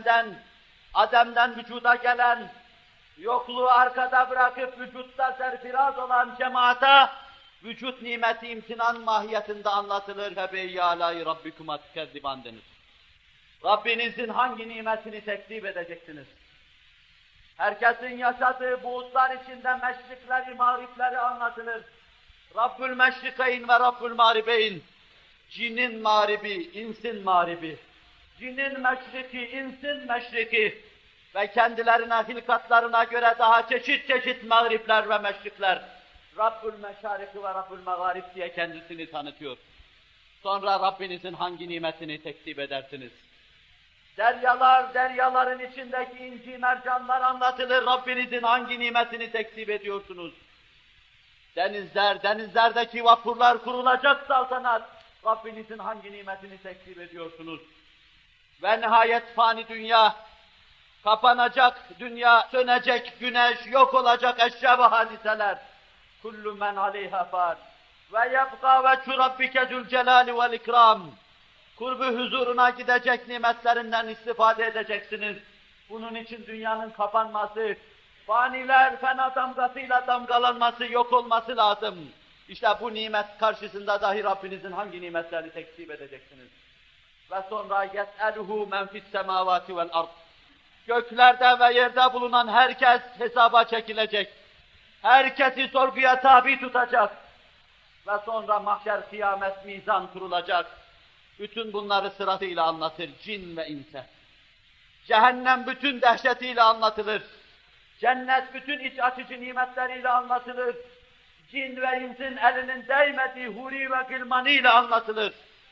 Adem'den vücuda gelen, yokluğu arkada bırakıp vücutta serfiraz olan cemaata, vücut nimeti imtinan mahiyetinde anlatılır. Febeyyâlâi rabbikuma tükezziban denir. Rabbinizin hangi nimetini tekzip edeceksiniz? Herkesin yaşadığı buğutlar içinde meşrikleri, mağripleri anlatılır. Rabbül meşrikeyn ve Rabbül mağribeyn. Cinin mağribi, insin mağribi. Cinin meşriki, insin meşriki. Ve kendilerine, hilkatlarına göre daha çeşit çeşit mağripler ve meşrikler. Rabbül meşariki ve Rabbül mağarib diye kendisini tanıtıyor. Sonra Rabbinizin hangi nimetini tekzip edersiniz? Deryalar, deryaların içindeki inci mercanlar anlatılır. Rabbinizin hangi nimetini tekzip ediyorsunuz? Denizler, denizlerdeki vapurlar kurulacak saltanat. Rabbinizin hangi nimetini tekzip ediyorsunuz? Ve nihayet fani dünya, kapanacak dünya, sönecek güneş, yok olacak eşya ve hadiseler. Kullu men aleyha fan. Ve yebqa veçhu rabbike zülcelali vel ikram. Kurbu huzuruna gidecek nimetlerinden istifade edeceksiniz. Bunun için dünyanın kapanması, faniler fena damgasıyla damgalanması, yok olması lazım. İşte bu nimet karşısında dahi Rabbinizin hangi nimetlerini tekzip edeceksiniz? Ve sonra yes'eluhu men fis semavati vel ard. Göklerde ve yerde bulunan herkes hesaba çekilecek. Herkesi sorguya tabi tutacak. Ve sonra mahşer, kıyamet, mizan kurulacak. Bütün bunları sırasıyla anlatır cin ve inse. Cehennem bütün dehşetiyle anlatılır. Cennet bütün iç açıcı nimetleriyle anlatılır. Cin ve insin elinin değmediği huri ve gılmanıyla anlatılır.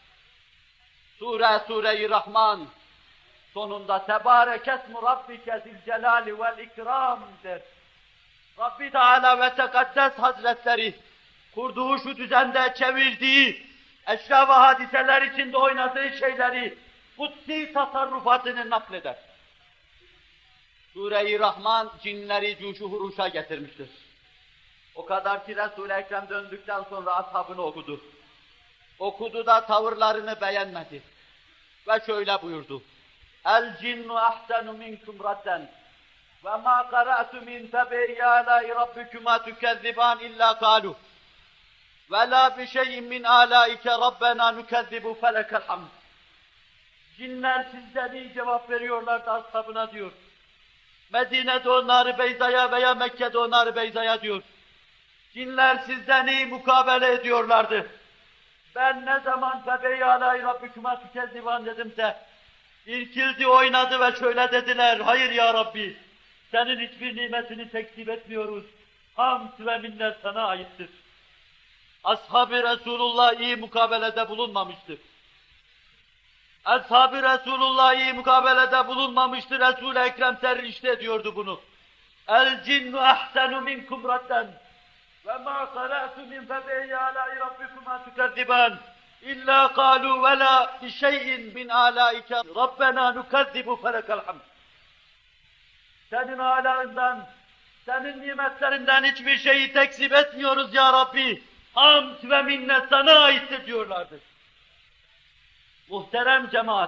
Sure-i Rahman sonunda Tebârekesmu Rabbike zilcelâli vel ikram'dir. Rabbi Teala ve Tekaddes Hazretleri kurduğu şu düzende çevirdiği eşya ve hadiseler içinde oynadığı şeyleri kutsi tasarrufatını nakleder. Sure-i Rahman cinleri cuşu huruşa getirmiştir. O kadar ki Resul-i Ekrem döndükten sonra ashabını okudu. Okudu da tavırlarını beğenmedi. Ve şöyle buyurdu. El cinnu ahsenu minkum radden ve ma qara'tu min febeyyâlâi rabbikuma tükezziban illa kâlu ve la bi şeyin min âlâike rabbena nükezzibu felekel hamd. Cinler sizden iyi cevap veriyorlar da ashabına diyor. Medine'de onları Beyza'ya veya Mekke'de onları Beyza'ya diyor. Cinler sizden iyi mukabele ediyorlardı. Ben ne zaman febeyyâlâi rabbikuma tükezziban dedimse, irkildi, oynadı ve şöyle dediler, hayır ya Rabbi, senin hiçbir nimetini tekzip etmiyoruz. Hamd ve minnet sana aittir. Ashab-ı Resulullah iyi mukabelede bulunmamıştır. Ashab-ı Resulullah iyi mukabelede bulunmamıştır. Resul-i Ekrem serrişte diyordu bunu. El cinnu ahsenu minkum radden ve ma qara'tu min febeyyâlâi rabbikuma tükezziban illa kâlu ve la bi şeyin min âlâike rabbena nükezzibu felekel hamd. Senin âlâından, senin nimetlerinden hiçbir şeyi tekzip etmiyoruz ya Rabbi. Hamd ve minnet sana aittir diyorlardı. Muhterem cemaat,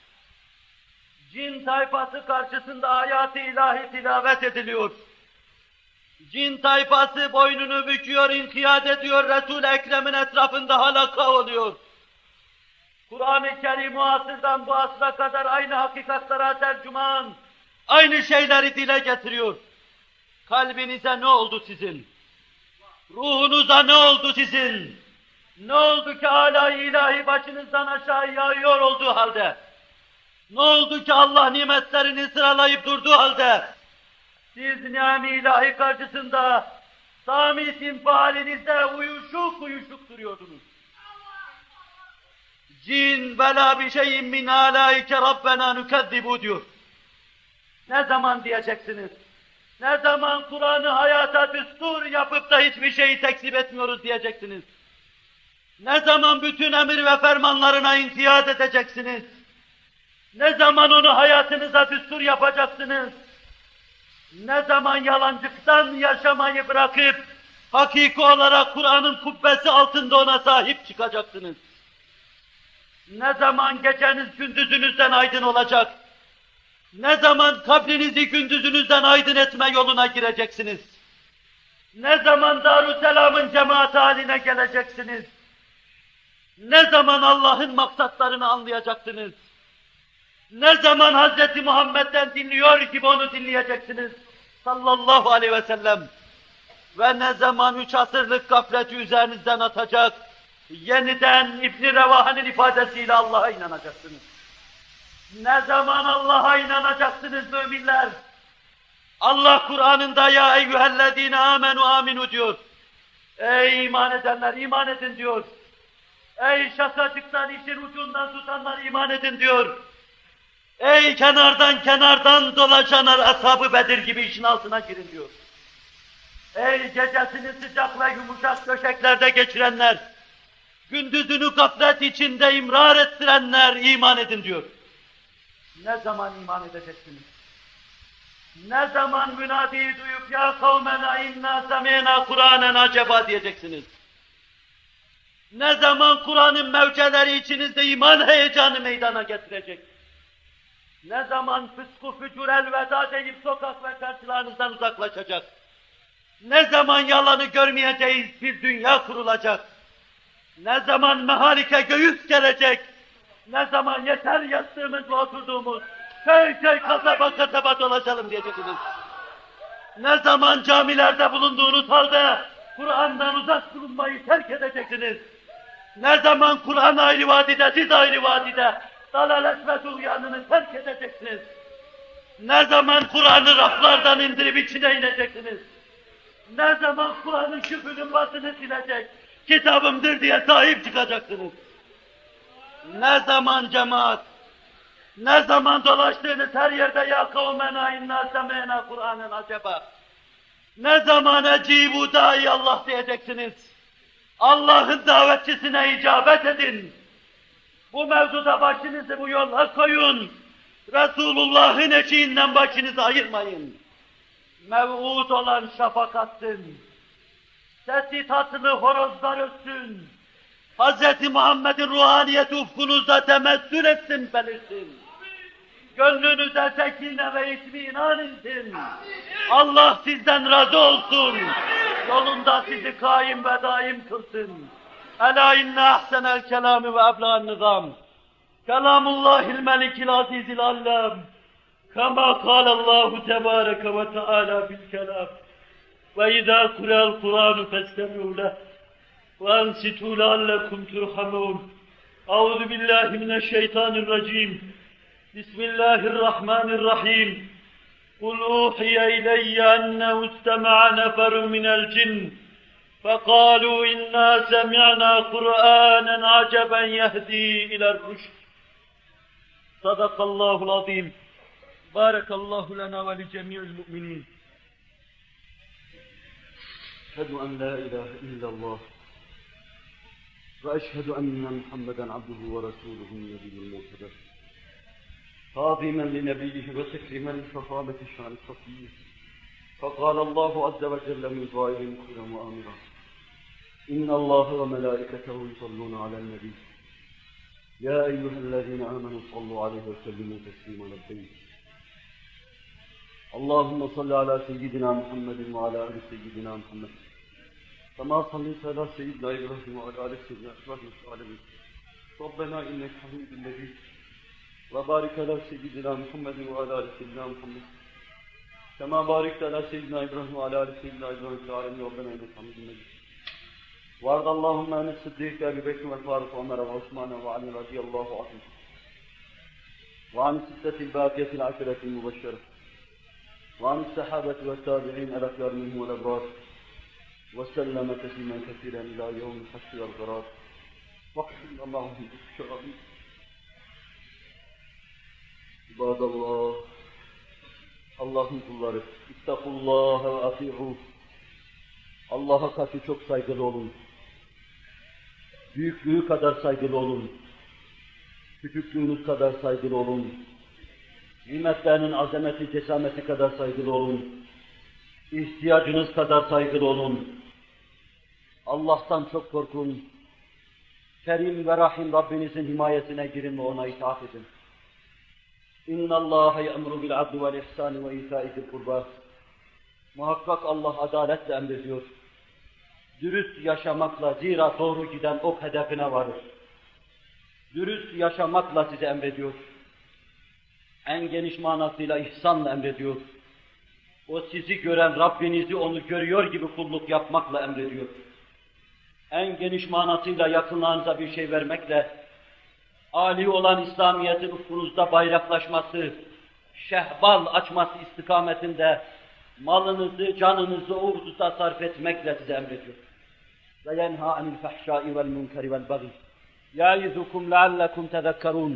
cin tayfası karşısında ayat-ı ilahi tilavet ediliyor. Cin tayfası boynunu büküyor, inkiyat ediyor, Resul-i Ekrem'in etrafında halaka oluyor. Kur'an-ı Kerim o asırdan bu asra kadar aynı hakikatlara tercüman, aynı şeyleri dile getiriyor. Kalbinize ne oldu sizin? Ruhunuza ne oldu sizin? Ne oldu ki âlâ-i ilahi başınızdan aşağı yağıyor olduğu halde? Ne oldu ki Allah nimetlerini sıralayıp durduğu halde? Siz ni'am-ı ilahi karşısında samit infialinizde uyuşuk uyuşuk duruyordunuz. cin bela bir şeyin min alaike rabbena nukezzibu diyor. Ne zaman diyeceksiniz? Ne zaman Kur'an'ı hayata düstur yapıp da hiçbir şeyi tekzip etmiyoruz diyeceksiniz? Ne zaman bütün emir ve fermanlarına intiyat edeceksiniz? Ne zaman onu hayatınıza düstur yapacaksınız? Ne zaman yalancıktan yaşamayı bırakıp hakiki olarak Kur'an'ın kubbesi altında ona sahip çıkacaksınız? Ne zaman geceniz gündüzünüzden aydın olacak? Ne zaman kabrinizi gündüzünüzden aydın etme yoluna gireceksiniz? Ne zaman Darüsselam'ın cemaati haline geleceksiniz? Ne zaman Allah'ın maksatlarını anlayacaksınız? Ne zaman Hz. Muhammed'den dinliyor gibi onu dinleyeceksiniz? Sallallahu aleyhi ve sellem. Ve ne zaman 3 asırlık gafleti üzerinizden atacak, yeniden İbn-i Revaha'nın ifadesiyle Allah'a inanacaksınız. Ne zaman Allah'a inanacaksınız müminler? Allah Kur'an'ında ya eyyühellezine amenu aminu diyor. Ey iman edenler iman edin diyor. Ey şakacıktan işin ucundan tutanlar iman edin diyor. Ey kenardan dolaşanlar ashab-ı Bedir gibi işin altına girin diyor. Ey gecesini sıcak ve yumuşak döşeklerde geçirenler, gündüzünü gaflet içinde imrar ettirenler iman edin diyor. Ne zaman iman edeceksiniz? Ne zaman münadiyi duyup ya kavmena inna semina Kur'anen acaba diyeceksiniz? Ne zaman Kur'an'ın mevceleri içinizde iman heyecanı meydana getirecek? Ne zaman fıskı fücur elveda deyip sokak ve çarşılarınızdan uzaklaşacak? Ne zaman yalanı görmeyeceğiz bir dünya kurulacak? Ne zaman mehalike göğüs gelecek? Ne zaman yeter yattığımız ve oturduğumuz, köy kasaba dolaşalım diyeceksiniz. Ne zaman camilerde bulunduğunuz halde Kur'an'dan uzak bulunmayı terk edeceksiniz. Ne zaman Kur'an ayrı vadide, siz ayrı vadide, dalalet ve tuğyanını terk edeceksiniz. Ne zaman Kur'an'ı raflardan indirip içine ineceksiniz. Ne zaman Kur'an'ın küfünün basını silecek, kitabımdır diye sahip çıkacaksınız. Ne zaman cemaat, ne zaman dolaştığınız her yerde ya kavmena inna semena Kur'an'ın acaba. Ne zaman ecibu dahi Allah diyeceksiniz. Allah'ın davetçisine icabet edin. Bu mevzuda başınızı bu yola koyun. Resulullah'ın eşiğinden başınızı ayırmayın. Mev'ud olan şafak atsın. Sesi tatlı horozlar ötsün. Hz. Muhammed'in ruhaniyeti ufkunuzda temessül etsin, belirsin. Gönlünüze sekine ve itminan insin. Allah sizden razı olsun. Yolunda sizi kaim ve daim kılsın. Ela inne ahsenel kelami ve ebla'n nizam. Kelamullahil melikil azizil allam. Kama kâlallahu tebâreke ve teâlâ bil kelam. Ve idâ kurel Kur'anu festemi'u leh. Ve ensitu leallekum turhamûn. Euzu billahi mineşşeytanirracim. Bismillahirrahmanirrahim. Kul uhiye ileyye ennehu istema'a neferun minel cin. فَقَالُوا إِنَّا سَمِعْنَا قُرْآنًا عَجَبًا يَهْدِي إِلَى الرُّشْدِ صَدَقَ اللّٰهُ الْعَظِيمُ بَارَكَ اللّٰهُ لَنَا وَلِجَمِيعِ الْمُؤْمِنِينَ أشهد أن لا إله إلا الله وأشهد أن محمدًا عبده ورسوله النبي المرتضى تعظيمًا لنبيه وتكريمًا لفخامة الشأن الصفي فقال الله عز وجل من قائل مخبرا وآمرا إن الله وملائكته يصلون على النبي يا أيها الذين آمنوا صلوا عليه وسلموا تسليما لبيك اللهم صل على سيدنا محمد وعلى آل سيدنا محمد كما صليت على سيدنا إبراهيم وعلى آل سيدنا إبراهيم في العالمين ربنا إنك حميد مجيد وبارك على سيدنا محمد وعلى آل سيدنا محمد كما باركت على سيدنا إبراهيم وعلى آل سيدنا إبراهيم في العالمين ربنا إنك حميد مجيد وارض اللهم عن الصديق أبي بكر والفاروق وعمر وعثمان وعلي رضي الله عنهم وعن الستة الباقية العشرة المبشرة وعن الصحابة والتابعين الأخيار منهم والأبرار وسلم تسليما كثيرا إلى يوم الحشر والقرار واغفر اللهم بالشرع İbadallah, Allah'ın kulları, ittakullâhe ve ati'ûh. Allah'a karşı çok saygılı olun. Büyüklüğü kadar saygılı olun. Küçüklüğünüz kadar saygılı olun. Nimetlerinin azameti, cesameti kadar saygılı olun. İhtiyacınız kadar saygılı olun. Allah'tan çok korkun. Kerim ve Rahim Rabbinizin himayesine girin ve ona itaat edin. اِنَّ اللّٰهَ يَأْمُرُ بِالْعَدْلِ وَالْاِحْسَانِ وَاِيْتَاءِ ذِي الْقُرْبَى. Muhakkak Allah adaletle emrediyor. Dürüst yaşamakla, zira doğru giden ok hedefine varır. Dürüst yaşamakla size emrediyor. En geniş manasıyla ihsanla emrediyor. O sizi gören Rabbinizi onu görüyor gibi kulluk yapmakla emrediyor. En geniş manasıyla yakınlarınıza bir şey vermekle, âli olan İslamiyet'in ufkunuzda bayraklaşması, şehbal açması istikametinde malınızı, canınızı o hususa sarf etmekle size emrediyor. وَيَنْهَا عَنِ الْفَحْشَاءِ وَالْمُنْكَرِ وَالْبَغِيِ يَعِظُكُمْ لَعَلَّكُمْ تَذَكَّرُونَ.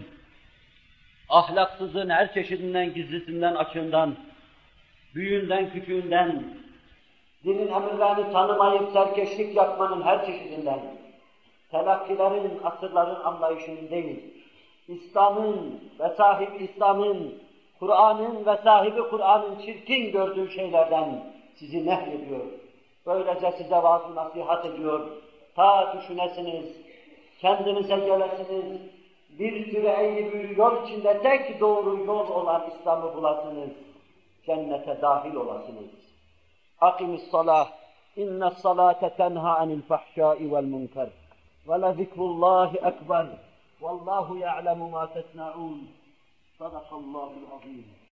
Ahlaksızın her çeşidinden, gizlisinden, açığından, büyüğünden, küçüğünden, dinin emirlerini tanımayıp serkeşlik yapmanın her çeşidinden, telakkilerin, asırların anlayışının değil, İslam'ın ve sahibi İslam'ın, Kur'an'ın ve sahibi Kur'an'ın çirkin gördüğü şeylerden sizi nehyediyor. Böylece size vaaz-ı nasihat ediyor. Ta düşünesiniz, kendinize gelesiniz, bir sürü eğri bir yol içinde tek doğru yol olan İslam'ı bulasınız, cennete dahil olasınız. Akimis-salah, inne's-salate tenha anil-fahşai vel-munkar. وَلَذِكْرُ اللّٰهِ أَكْبَرُ وَاللّٰهُ يَعْلَمُ مَا تَصْنَعُونَ. صَدَقَ اللّٰهُ الْعَظِيمُ.